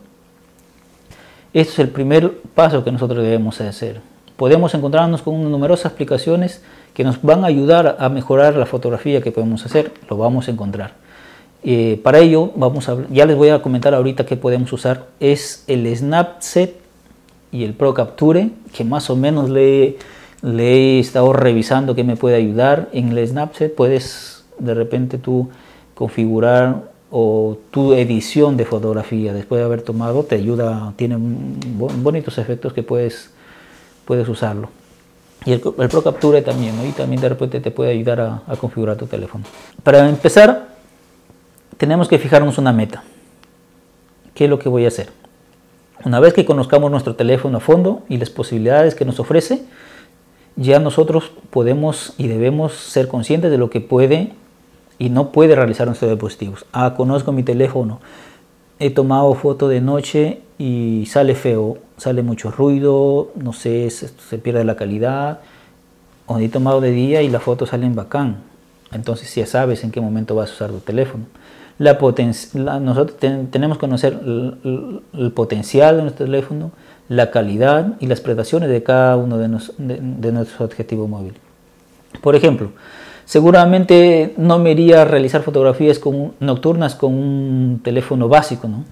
Este es el primer paso que nosotros debemos hacer. Podemos encontrarnos con numerosas aplicaciones que nos van a ayudar a mejorar la fotografía que podemos hacer. Lo vamos a encontrar. Para ello, ya les voy a comentar ahorita qué podemos usar. Es el Snapseed y el Pro Capture, que más o menos le he estado revisando qué me puede ayudar. En el Snapseed puedes de repente tú configurar o tu edición de fotografía después de haber tomado, te ayuda, tiene bonitos efectos que puedes usarlo. Y el Pro Capture también, ¿no? Y también de repente te puede ayudar a configurar tu teléfono. Para empezar, tenemos que fijarnos una meta. ¿Qué es lo que voy a hacer? Una vez que conozcamos nuestro teléfono a fondo y las posibilidades que nos ofrece, ya nosotros podemos y debemos ser conscientes de lo que puede y no puede realizar nuestros dispositivos. Conozco mi teléfono, he tomado foto de noche y sale feo, sale mucho ruido, no sé, se pierde la calidad, o he tomado de día y las fotos salen bacán. Entonces ya sabes en qué momento vas a usar tu teléfono. Nosotros tenemos que conocer el potencial de nuestro teléfono, la calidad y las prestaciones de cada uno de nuestros objetivos móviles. Por ejemplo, seguramente no me iría a realizar fotografías nocturnas con un teléfono básico, ¿no?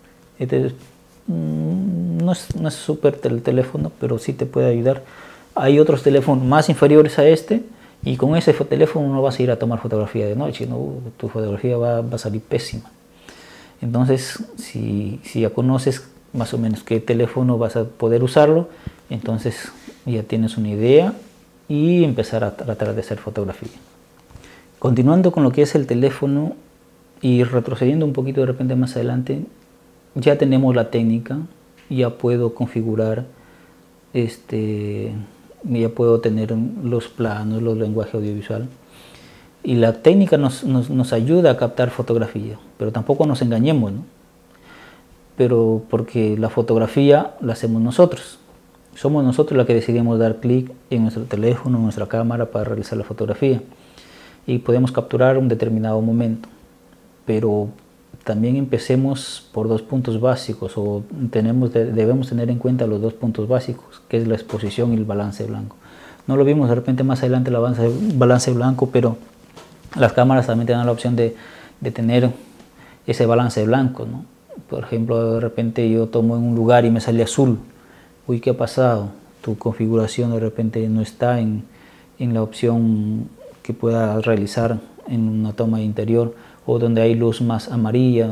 No es súper el teléfono, pero sí te puede ayudar. Hay otros teléfonos más inferiores a este y con ese teléfono no vas a ir a tomar fotografía de noche, ¿no? Tu fotografía va a salir pésima. Entonces, si ya conoces más o menos qué teléfono vas a poder usarlo, entonces ya tienes una idea y empezar a tratar de hacer fotografía. Continuando con lo que es el teléfono y retrocediendo un poquito de repente más adelante, ya tenemos la técnica, ya puedo configurar, ya puedo tener los planos, los lenguajes audiovisual. Y la técnica nos ayuda a captar fotografía, pero tampoco nos engañemos, ¿no? Pero porque la fotografía la hacemos nosotros. Somos nosotros los que decidimos dar clic en nuestro teléfono, en nuestra cámara para realizar la fotografía. Y podemos capturar un determinado momento. Pero también empecemos por dos puntos básicos, o debemos tener en cuenta los dos puntos básicos, que es la exposición y el balance blanco. No lo vimos de repente más adelante el balance blanco, pero las cámaras también te dan la opción de tener ese balance blanco, ¿no? Por ejemplo, de repente yo tomo en un lugar y me sale azul. Uy, ¿qué ha pasado? Tu configuración de repente no está en la opción que puedas realizar en una toma interior, o donde hay luz más amarilla,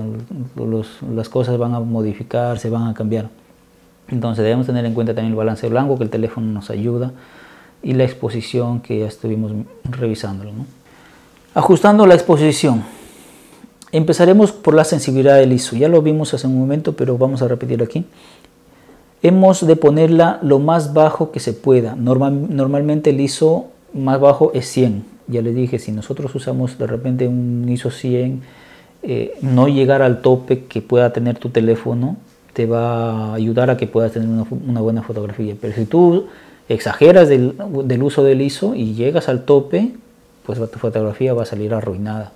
las cosas van a modificar, se van a cambiar. Entonces debemos tener en cuenta también el balance blanco, que el teléfono nos ayuda, y la exposición, que ya estuvimos revisándolo, ¿no? Ajustando la exposición. Empezaremos por la sensibilidad del ISO. Ya lo vimos hace un momento, pero vamos a repetir aquí. Hemos de ponerla lo más bajo que se pueda. Normalmente el ISO más bajo es 100. Ya les dije, si nosotros usamos de repente un ISO 100, no llegar al tope que pueda tener tu teléfono te va a ayudar a que puedas tener una buena fotografía. Pero si tú exageras del uso del ISO y llegas al tope, pues tu fotografía va a salir arruinada.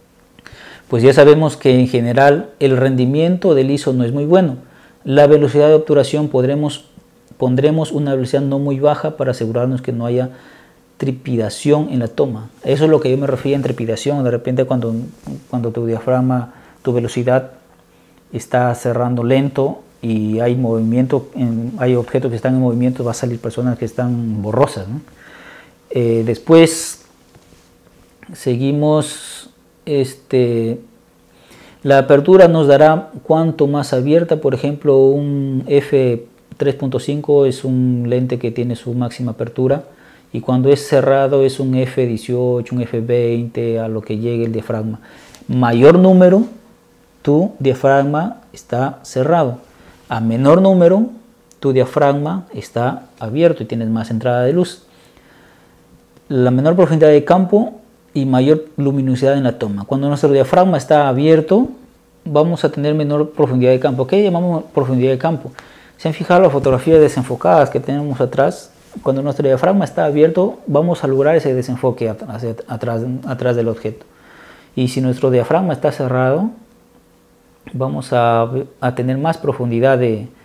Pues ya sabemos que en general el rendimiento del ISO no es muy bueno. La velocidad de obturación pondremos una velocidad no muy baja para asegurarnos que no haya trepidación en la toma. Eso es lo que yo me refiero en trepidación. De repente cuando tu diafragma, tu velocidad está cerrando lento y hay movimiento, hay objetos que están en movimiento, va a salir personas que están borrosas, ¿no? Después seguimos, la apertura nos dará cuanto más abierta. Por ejemplo, un f3.5 es un lente que tiene su máxima apertura, y cuando es cerrado es un f18, un f20, a lo que llegue el diafragma. Mayor número, tu diafragma está cerrado. A menor número, tu diafragma está abierto y tienes más entrada de luz. La menor profundidad de campo y mayor luminosidad en la toma. Cuando nuestro diafragma está abierto, vamos a tener menor profundidad de campo. ¿Qué llamamos profundidad de campo? ¿Se han fijado las fotografías desenfocadas que tenemos atrás? Cuando nuestro diafragma está abierto, vamos a lograr ese desenfoque atrás del objeto. Y si nuestro diafragma está cerrado, vamos a tener más profundidad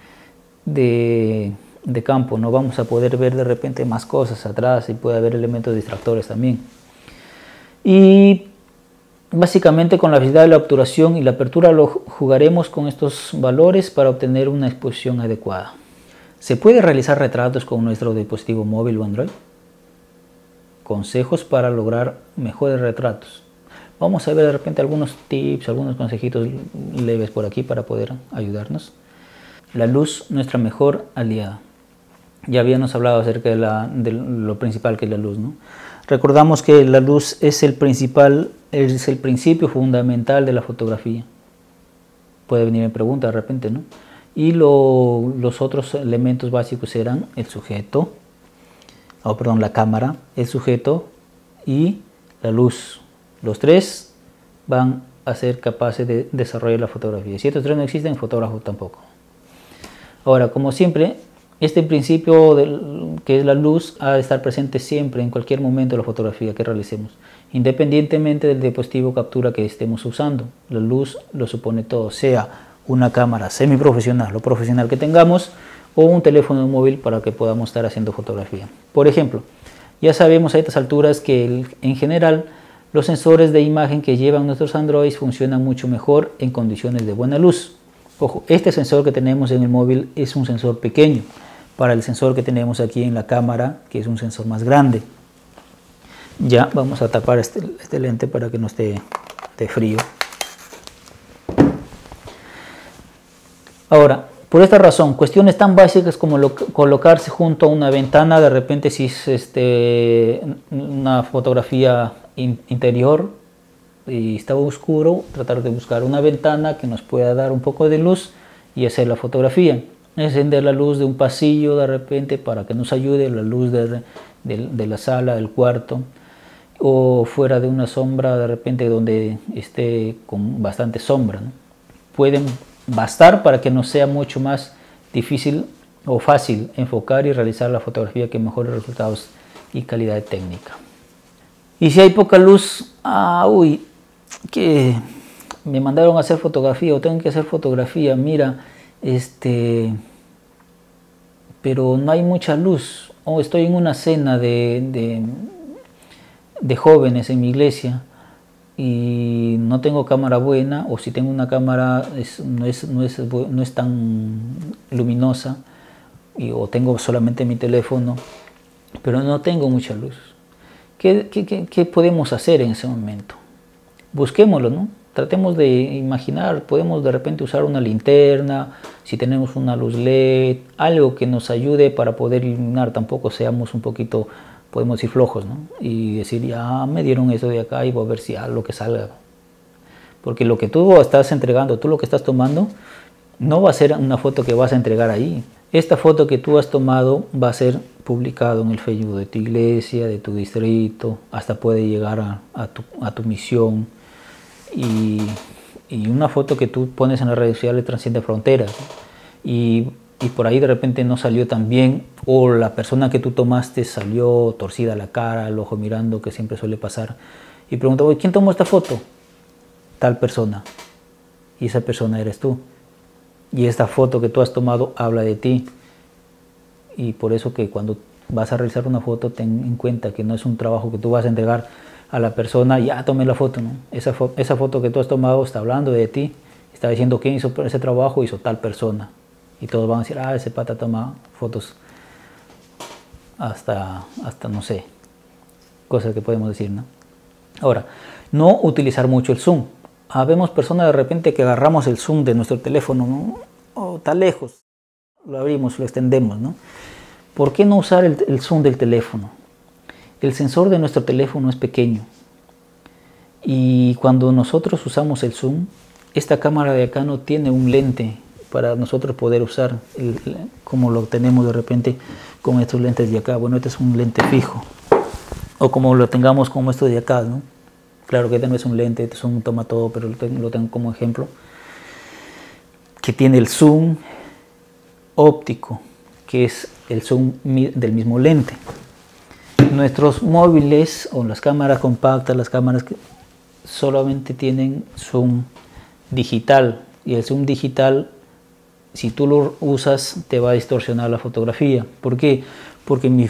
de campo. No vamos a poder ver de repente más cosas atrás, y puede haber elementos distractores también. Y básicamente con la velocidad de la obturación y la apertura lo jugaremos con estos valores para obtener una exposición adecuada. ¿Se puede realizar retratos con nuestro dispositivo móvil o Android? Consejos para lograr mejores retratos. Vamos a ver de repente algunos tips, algunos consejitos leves por aquí para poder ayudarnos. La luz, nuestra mejor aliada. Ya habíamos hablado acerca de lo principal que es la luz, ¿no? Recordamos que la luz es el principio fundamental de la fotografía. Puede venir en pregunta de repente, ¿no? Y los otros elementos básicos serán el sujeto, la cámara, el sujeto y la luz. Los tres van a ser capaces de desarrollar la fotografía. Si estos tres no existen, el fotógrafo tampoco. Ahora, como siempre, este principio que es la luz ha de estar presente siempre, en cualquier momento de la fotografía que realicemos, independientemente del dispositivo captura que estemos usando. La luz lo supone todo, sea una cámara semiprofesional o profesional que tengamos, o un teléfono móvil para que podamos estar haciendo fotografía. Por ejemplo, ya sabemos a estas alturas que en general los sensores de imagen que llevan nuestros Androids funcionan mucho mejor en condiciones de buena luz. Ojo, este sensor que tenemos en el móvil es un sensor pequeño para el sensor que tenemos aquí en la cámara, que es un sensor más grande. Ya vamos a tapar este lente para que no esté frío. Ahora, Por esta razón, cuestiones tan básicas como colocarse junto a una ventana, de repente si es una fotografía interior y está oscuro, tratar de buscar una ventana que nos pueda dar un poco de luz y hacer la fotografía. Encender la luz de un pasillo de repente para que nos ayude, la luz de la sala, del cuarto, o fuera de una sombra de repente donde esté con bastante sombra, ¿no? Pueden bastar para que nos sea mucho más difícil o fácil enfocar y realizar la fotografía que mejore resultados y calidad técnica. Y si hay poca luz, que me mandaron a hacer fotografía o tengo que hacer fotografía, mira, pero no hay mucha luz, o estoy en una cena de jóvenes en mi iglesia y no tengo cámara buena, o si tengo una cámara no es tan luminosa, o tengo solamente mi teléfono, pero no tengo mucha luz. ¿Qué podemos hacer en ese momento? Busquémoslo, ¿no? Tratemos de imaginar, podemos de repente usar una linterna, si tenemos una luz LED, algo que nos ayude para poder iluminar, tampoco seamos un poquito, podemos ir flojos, ¿no? Y decir, ya me dieron eso de acá y voy a ver si algo que salga. Porque lo que tú estás entregando, tú lo que estás tomando, no va a ser una foto que vas a entregar ahí. Esta foto que tú has tomado va a ser publicado en el Facebook de tu iglesia, de tu distrito, hasta puede llegar a tu misión. Y una foto que tú pones en las redes sociales trasciende fronteras, ¿no? Y por ahí de repente no salió tan bien, o la persona que tú tomaste salió torcida la cara, el ojo mirando, que siempre suele pasar, y pregunta, ¿quién tomó esta foto? Tal persona, y esa persona eres tú, y esta foto que tú has tomado habla de ti. Y por eso que cuando vas a realizar una foto, ten en cuenta que no es un trabajo que tú vas a entregar a la persona, ya tomé la foto, ¿no? Esa foto que tú has tomado está hablando de ti, está diciendo quién hizo ese trabajo, hizo tal persona. Y todos van a decir, ese pata toma fotos hasta no sé, cosas que podemos decir, ¿no? Ahora, no utilizar mucho el zoom. Vemos personas de repente que agarramos el zoom de nuestro teléfono, ¿no? Está lejos, lo abrimos, lo extendemos, ¿no? ¿Por qué no usar el zoom del teléfono? El sensor de nuestro teléfono es pequeño y cuando nosotros usamos el zoom, esta cámara de acá no tiene un lente para nosotros poder usar como lo tenemos de repente con estos lentes de acá. Bueno, este es un lente fijo, o como lo tengamos como esto de acá, ¿no? Claro que este no es un lente, este es un toma todo, pero lo tengo como ejemplo, que tiene el zoom óptico, que es el zoom del mismo lente. Nuestros móviles o las cámaras compactas, las cámaras que solamente tienen zoom digital, y el zoom digital, si tú lo usas, te va a distorsionar la fotografía. ¿Por qué? Porque mi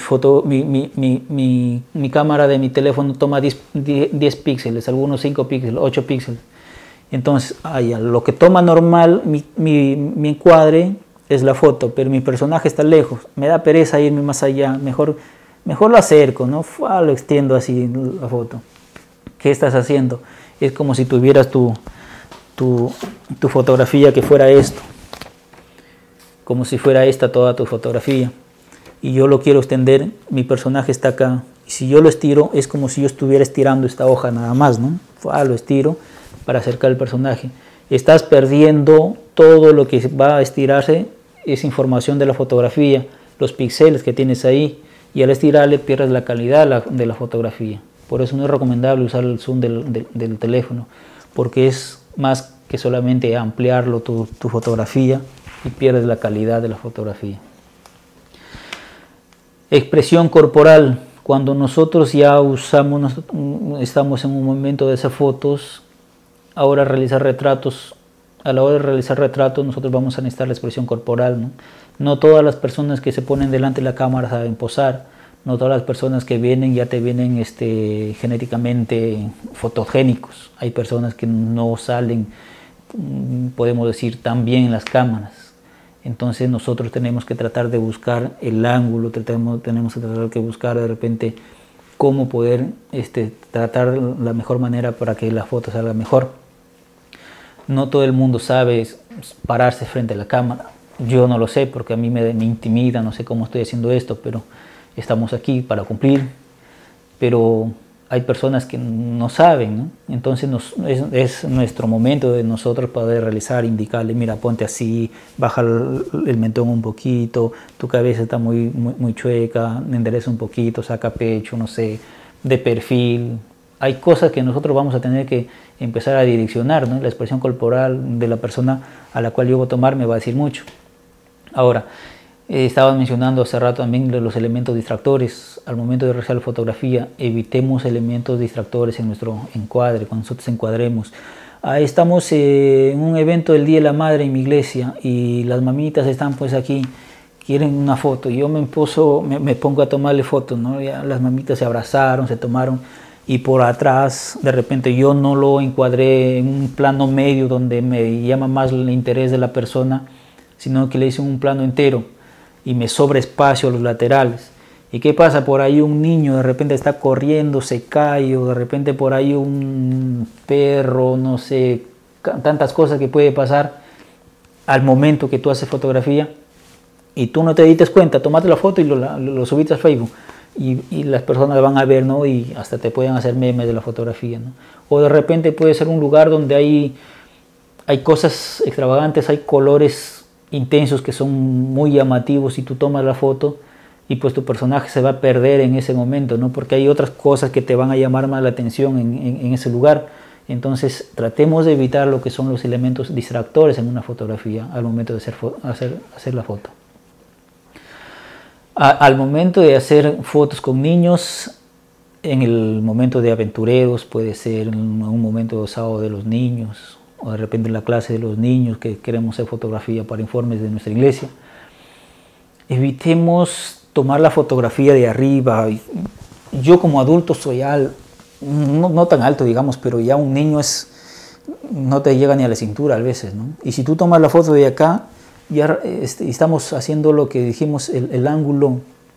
cámara de mi teléfono toma 10 píxeles, algunos 5 píxeles, 8 píxeles. Entonces, lo que toma normal mi encuadre es la foto, pero mi personaje está lejos. Me da pereza irme más allá, mejor lo acerco, ¿no? Lo extiendo así la foto. ¿Qué estás haciendo? Es como si tuvieras tu fotografía que fuera esto. Como si fuera esta toda tu fotografía. Y yo lo quiero extender, mi personaje está acá. Y si yo lo estiro, es como si yo estuviera estirando esta hoja nada más, ¿no? Lo estiro para acercar el personaje. Estás perdiendo todo lo que va a estirarse, es información de la fotografía, los píxeles que tienes ahí. Y al estirarle pierdes la calidad de la fotografía. Por eso no es recomendable usar el zoom del teléfono, porque es más que solamente ampliarlo tu fotografía y pierdes la calidad de la fotografía. Expresión corporal. Cuando nosotros ya estamos en un momento de hacer fotos, ahora realizar retratos. A la hora de realizar retratos nosotros vamos a necesitar la expresión corporal, ¿no? No todas las personas que se ponen delante de la cámara saben posar, no todas las personas que vienen ya te vienen genéticamente fotogénicos. Hay personas que no salen, podemos decir, tan bien en las cámaras. Entonces nosotros tenemos que tratar de buscar el ángulo, tenemos que tratar de buscar de repente cómo poder tratar la mejor manera para que la foto salga mejor. No todo el mundo sabe pararse frente a la cámara. Yo no lo sé porque a mí me intimida, no sé cómo estoy haciendo esto, pero estamos aquí para cumplir. Pero hay personas que no saben, ¿no? Entonces es nuestro momento de nosotros poder realizar, indicarle, mira, ponte así, baja el mentón un poquito, tu cabeza está muy chueca, endereza un poquito, saca pecho, no sé, de perfil. Hay cosas que nosotros vamos a tener que empezar a direccionar, ¿no? La expresión corporal de la persona a la cual yo voy a tomar me va a decir mucho. Ahora, estaba mencionando hace rato también los elementos distractores. Al momento de realizar la fotografía, evitemos elementos distractores en nuestro encuadre, cuando nosotros encuadremos. Estamos en un evento del Día de la Madre en mi iglesia y las mamitas están pues aquí, quieren una foto. Yo me pongo a tomarle fotos, ¿no? Ya las mamitas se abrazaron, se tomaron y por atrás de repente yo no lo encuadré en un plano medio donde me llama más el interés de la persona, sino que le hice un plano entero y me sobra espacio a los laterales. ¿Y qué pasa? Por ahí un niño de repente está corriendo, se cae, o de repente por ahí un perro, no sé, tantas cosas que puede pasar al momento que tú haces fotografía y tú no te diste cuenta, tomaste la foto y lo subiste a Facebook y las personas van a ver, ¿no? Y hasta te pueden hacer memes de la fotografía, ¿no? O de repente puede ser un lugar donde hay cosas extravagantes, hay colores intensos que son muy llamativos y tú tomas la foto y pues tu personaje se va a perder en ese momento, ¿no? Porque hay otras cosas que te van a llamar más la atención en ese lugar. Entonces tratemos de evitar lo que son los elementos distractores en una fotografía al momento de hacer la foto. Al momento de hacer fotos con niños, en el momento de aventureros, puede ser en un momento de sábado de los niños, o de repente en la clase de los niños que queremos hacer fotografía para informes de nuestra iglesia, evitemos tomar la fotografía de arriba. Yo como adulto soy no tan alto, digamos, pero ya un niño no te llega ni a la cintura a veces, ¿no? Y si tú tomas la foto de acá, ya estamos haciendo lo que dijimos, el ángulo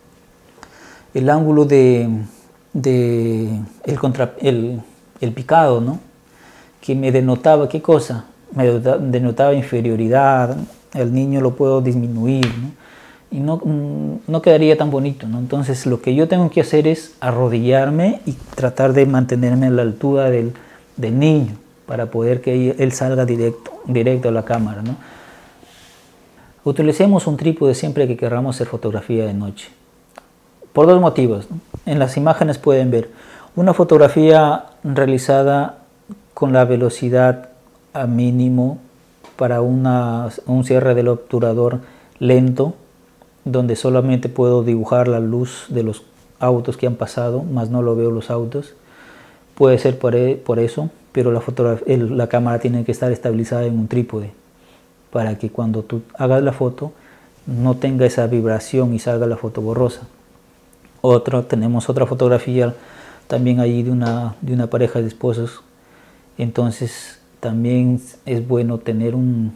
el picado, ¿no? Que me denotaba, ¿qué cosa? Me denotaba inferioridad, el niño lo puedo disminuir, ¿no? Y no quedaría tan bonito, ¿no? Entonces lo que yo tengo que hacer es arrodillarme y tratar de mantenerme a la altura del niño para poder que él salga directo a la cámara, ¿no? Utilicemos un trípode siempre que queramos hacer fotografía de noche, por dos motivos, ¿no? En las imágenes pueden ver una fotografía realizada con la velocidad a mínimo para un cierre del obturador lento, donde solamente puedo dibujar la luz de los autos que han pasado, más no lo veo los autos. Puede ser por eso, pero la cámara tiene que estar estabilizada en un trípode para que cuando tú hagas la foto no tenga esa vibración y salga la foto borrosa. Tenemos otra fotografía también allí de una pareja de esposos. Entonces también es bueno tener un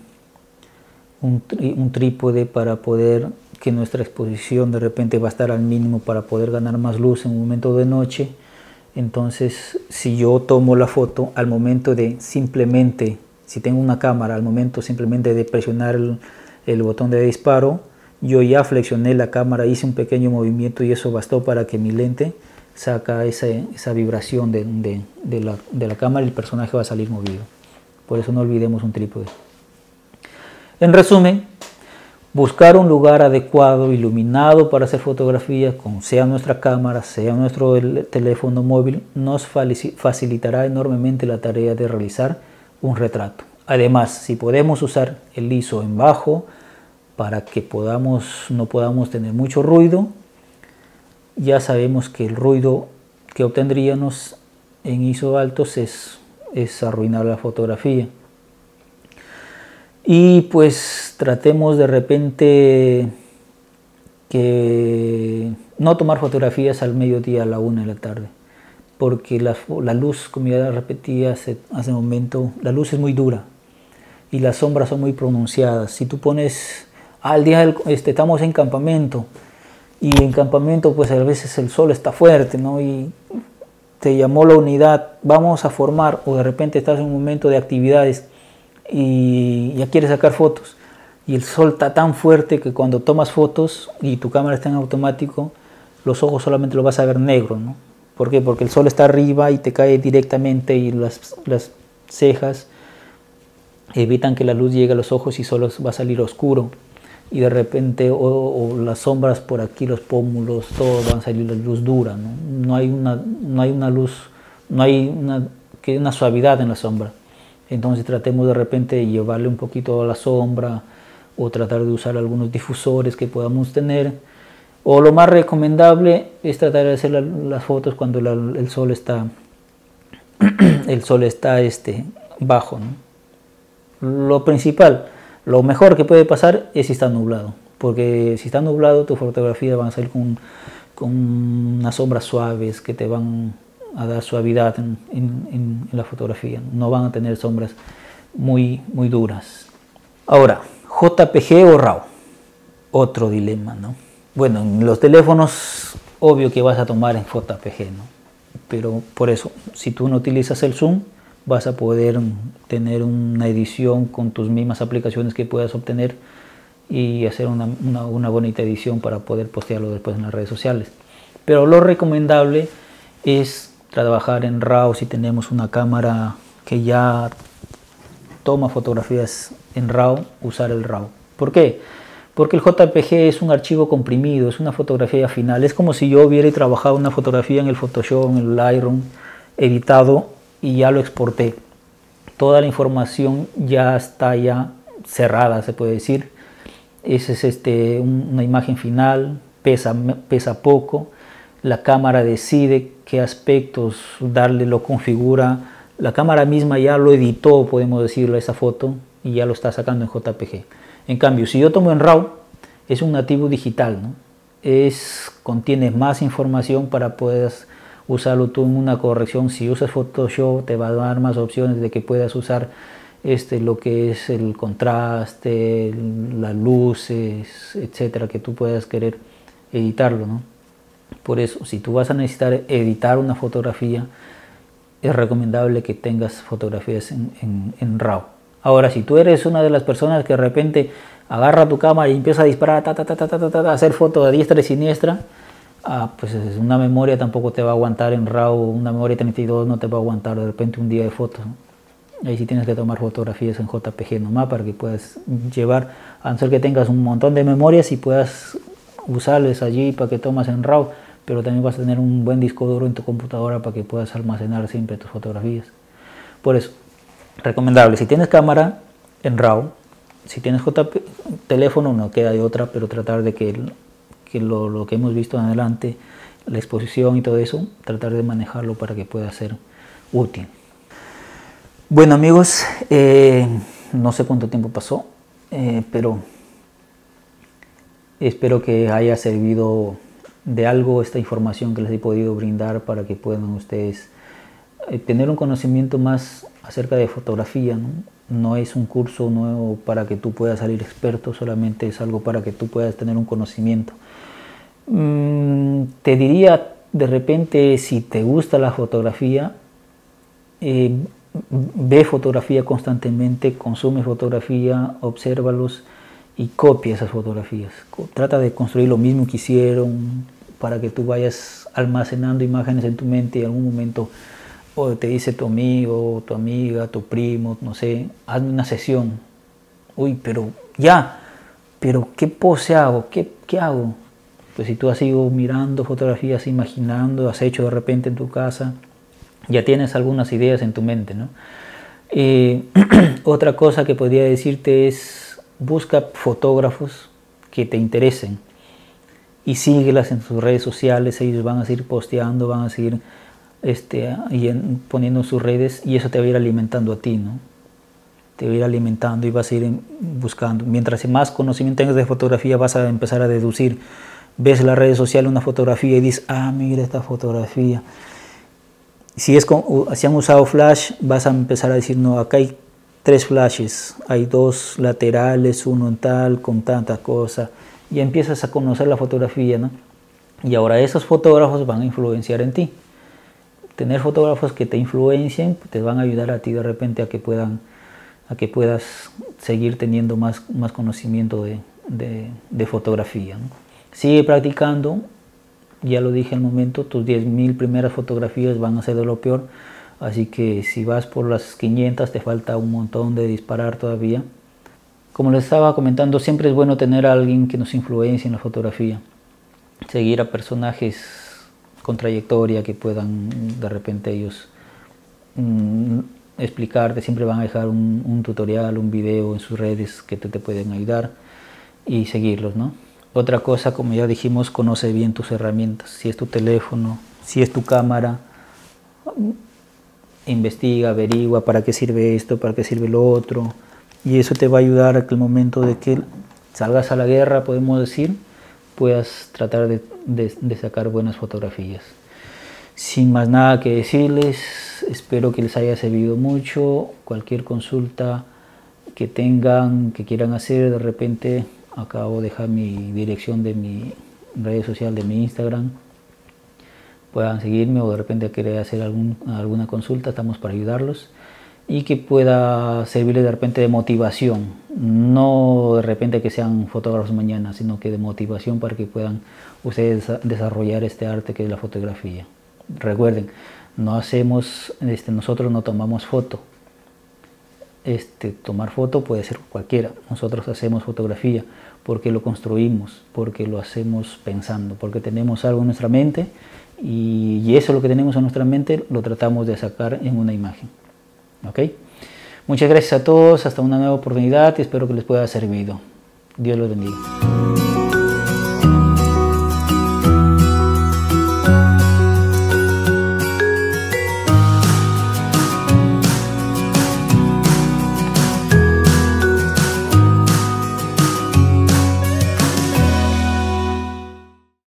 trípode para poder que nuestra exposición de repente va a estar al mínimo para poder ganar más luz en un momento de noche. Entonces si yo tomo la foto al momento de simplemente, si tengo una cámara, al momento simplemente de presionar el botón de disparo, yo ya flexioné la cámara, hice un pequeño movimiento y eso bastó para que mi lente saca esa vibración de la cámara y el personaje va a salir movido. Por eso no olvidemos un trípode. En resumen, buscar un lugar adecuado, iluminado para hacer fotografías, sea nuestra cámara, sea nuestro teléfono móvil, nos facilitará enormemente la tarea de realizar un retrato. Además, si podemos usar el ISO en bajo para que no podamos tener mucho ruido, ya sabemos que el ruido que obtendríamos en ISO altos es arruinar la fotografía. Y pues tratemos de repente que no tomar fotografías al mediodía, a la 1 de la tarde, porque la luz, como ya repetí hace un momento, la luz es muy dura y las sombras son muy pronunciadas. Si tú pones, estamos en campamento, y en campamento pues a veces el sol está fuerte, ¿no? Y te llamó la unidad, vamos a formar, o de repente estás en un momento de actividades y ya quieres sacar fotos y el sol está tan fuerte que cuando tomas fotos y tu cámara está en automático, los ojos solamente lo vas a ver negro, ¿no? ¿Por qué? Porque el sol está arriba y te cae directamente y las cejas evitan que la luz llegue a los ojos y solo va a salir oscuro. Y de repente, o las sombras por aquí, los pómulos, todo van a salir la luz dura, ¿no? No hay una luz, no hay una suavidad en la sombra. Entonces tratemos de repente llevarle un poquito a la sombra o tratar de usar algunos difusores que podamos tener. O lo más recomendable es tratar de hacer las fotos cuando el sol está, bajo, ¿no? Lo principal, lo mejor que puede pasar es si está nublado, porque si está nublado tu fotografía va a salir con unas sombras suaves que te van a dar suavidad en la fotografía, no van a tener sombras muy duras. Ahora, JPG o RAW, otro dilema, ¿no? Bueno, en los teléfonos obvio que vas a tomar en JPG, ¿no? Pero por eso, si tú no utilizas el zoom, vas a poder tener una edición con tus mismas aplicaciones que puedas obtener y hacer una bonita edición para poder postearlo después en las redes sociales. Pero lo recomendable es trabajar en RAW si tenemos una cámara que ya toma fotografías en RAW, usar el RAW. ¿Por qué? Porque el JPG es un archivo comprimido, es una fotografía final. Es como si yo hubiera trabajado una fotografía en el Photoshop, en el Lightroom, editado y ya lo exporté. Toda la información ya está cerrada, se puede decir. Esa es una imagen final, pesa poco. La cámara decide qué aspectos darle, lo configura. La cámara misma ya lo editó, podemos decirlo, esa foto, y ya lo está sacando en JPG. En cambio, si yo tomo en RAW, es un nativo digital, ¿no? Contiene más información para poder usarlo tú en una corrección. Si usas Photoshop, te va a dar más opciones de que puedas usar lo que es el contraste, las luces, etcétera, que tú puedas querer editarlo, ¿no? Por eso, si tú vas a necesitar editar una fotografía, es recomendable que tengas fotografías en RAW. Ahora, si tú eres una de las personas que de repente agarra tu cámara y empieza a disparar, a hacer fotos a diestra y siniestra, pues una memoria tampoco te va a aguantar en RAW, una memoria 32 no te va a aguantar de repente un día de fotos, ¿no? Ahí sí tienes que tomar fotografías en JPG nomás para que puedas llevar, a no ser que tengas un montón de memorias y puedas usarles allí para que tomas en RAW, pero también vas a tener un buen disco duro en tu computadora para que puedas almacenar siempre tus fotografías. Por eso, recomendable, si tienes cámara en RAW, si tienes teléfono no queda de otra, pero tratar de que lo que hemos visto en adelante, la exposición y todo eso, tratar de manejarlo para que pueda ser útil. Bueno amigos, no sé cuánto tiempo pasó, pero espero que haya servido de algo esta información que les he podido brindar para que puedan ustedes tener un conocimiento más acerca de fotografía, ¿no? No es un curso nuevo para que tú puedas salir experto, solamente es algo para que tú puedas tener un conocimiento. Te diría de repente, si te gusta la fotografía, ve fotografía constantemente, consume fotografía, obsérvalos y copia esas fotografías. Trata de construir lo mismo que hicieron para que tú vayas almacenando imágenes en tu mente y en algún momento o te dice tu amigo, tu amiga, tu primo, no sé, hazme una sesión. Uy, pero ¿qué pose hago? ¿Qué hago? Pues si tú has ido mirando fotografías, imaginando, has hecho de repente en tu casa, ya tienes algunas ideas en tu mente, ¿no? Otra cosa que podría decirte es, busca fotógrafos que te interesen y síguelas en sus redes sociales. Ellos van a seguir posteando, van a seguir poniendo en sus redes, y eso te va a ir alimentando a ti, ¿no? Te va a ir alimentando y vas a ir buscando. Mientras más conocimiento tengas de fotografía, vas a empezar a deducir. Ves en las redes sociales una fotografía y dices, mira esta fotografía. Si han usado flash, vas a empezar a decir, no, acá hay 3 flashes, hay 2 laterales, uno en tal, con tantas cosas. Y empiezas a conocer la fotografía, ¿no? Y ahora esos fotógrafos van a influenciar en ti. Tener fotógrafos que te influencien te van a ayudar a ti de repente a que puedas seguir teniendo más conocimiento de fotografía, ¿no? Sigue practicando, ya lo dije al momento, tus 10.000 primeras fotografías van a ser de lo peor, así que si vas por las 500 te falta un montón de disparar todavía. Como les estaba comentando, siempre es bueno tener a alguien que nos influencie en la fotografía, seguir a personajes con trayectoria que puedan de repente ellos explicarte, siempre van a dejar un tutorial, un video en sus redes que te pueden ayudar y seguirlos, ¿no? Otra cosa, como ya dijimos, conoce bien tus herramientas, si es tu teléfono, si es tu cámara, investiga, averigua para qué sirve esto, para qué sirve lo otro, y eso te va a ayudar a que el momento de que salgas a la guerra, podemos decir, puedas tratar de sacar buenas fotografías. Sin más nada que decirles, espero que les haya servido mucho. Cualquier consulta que tengan, que quieran hacer, de repente acabo de dejar mi dirección de mi red social, de mi Instagram. Puedan seguirme o de repente querer hacer alguna consulta, estamos para ayudarlos. Y que pueda servirles de repente de motivación, no de repente que sean fotógrafos mañana, sino que de motivación para que puedan ustedes desarrollar este arte que es la fotografía. Recuerden, nosotros no tomamos foto. Tomar foto puede ser cualquiera. Nosotros hacemos fotografía porque lo construimos, porque lo hacemos pensando, porque tenemos algo en nuestra mente y eso lo que tenemos en nuestra mente lo tratamos de sacar en una imagen. ¿Ok? Muchas gracias a todos, hasta una nueva oportunidad y espero que les pueda servir. Dios los bendiga.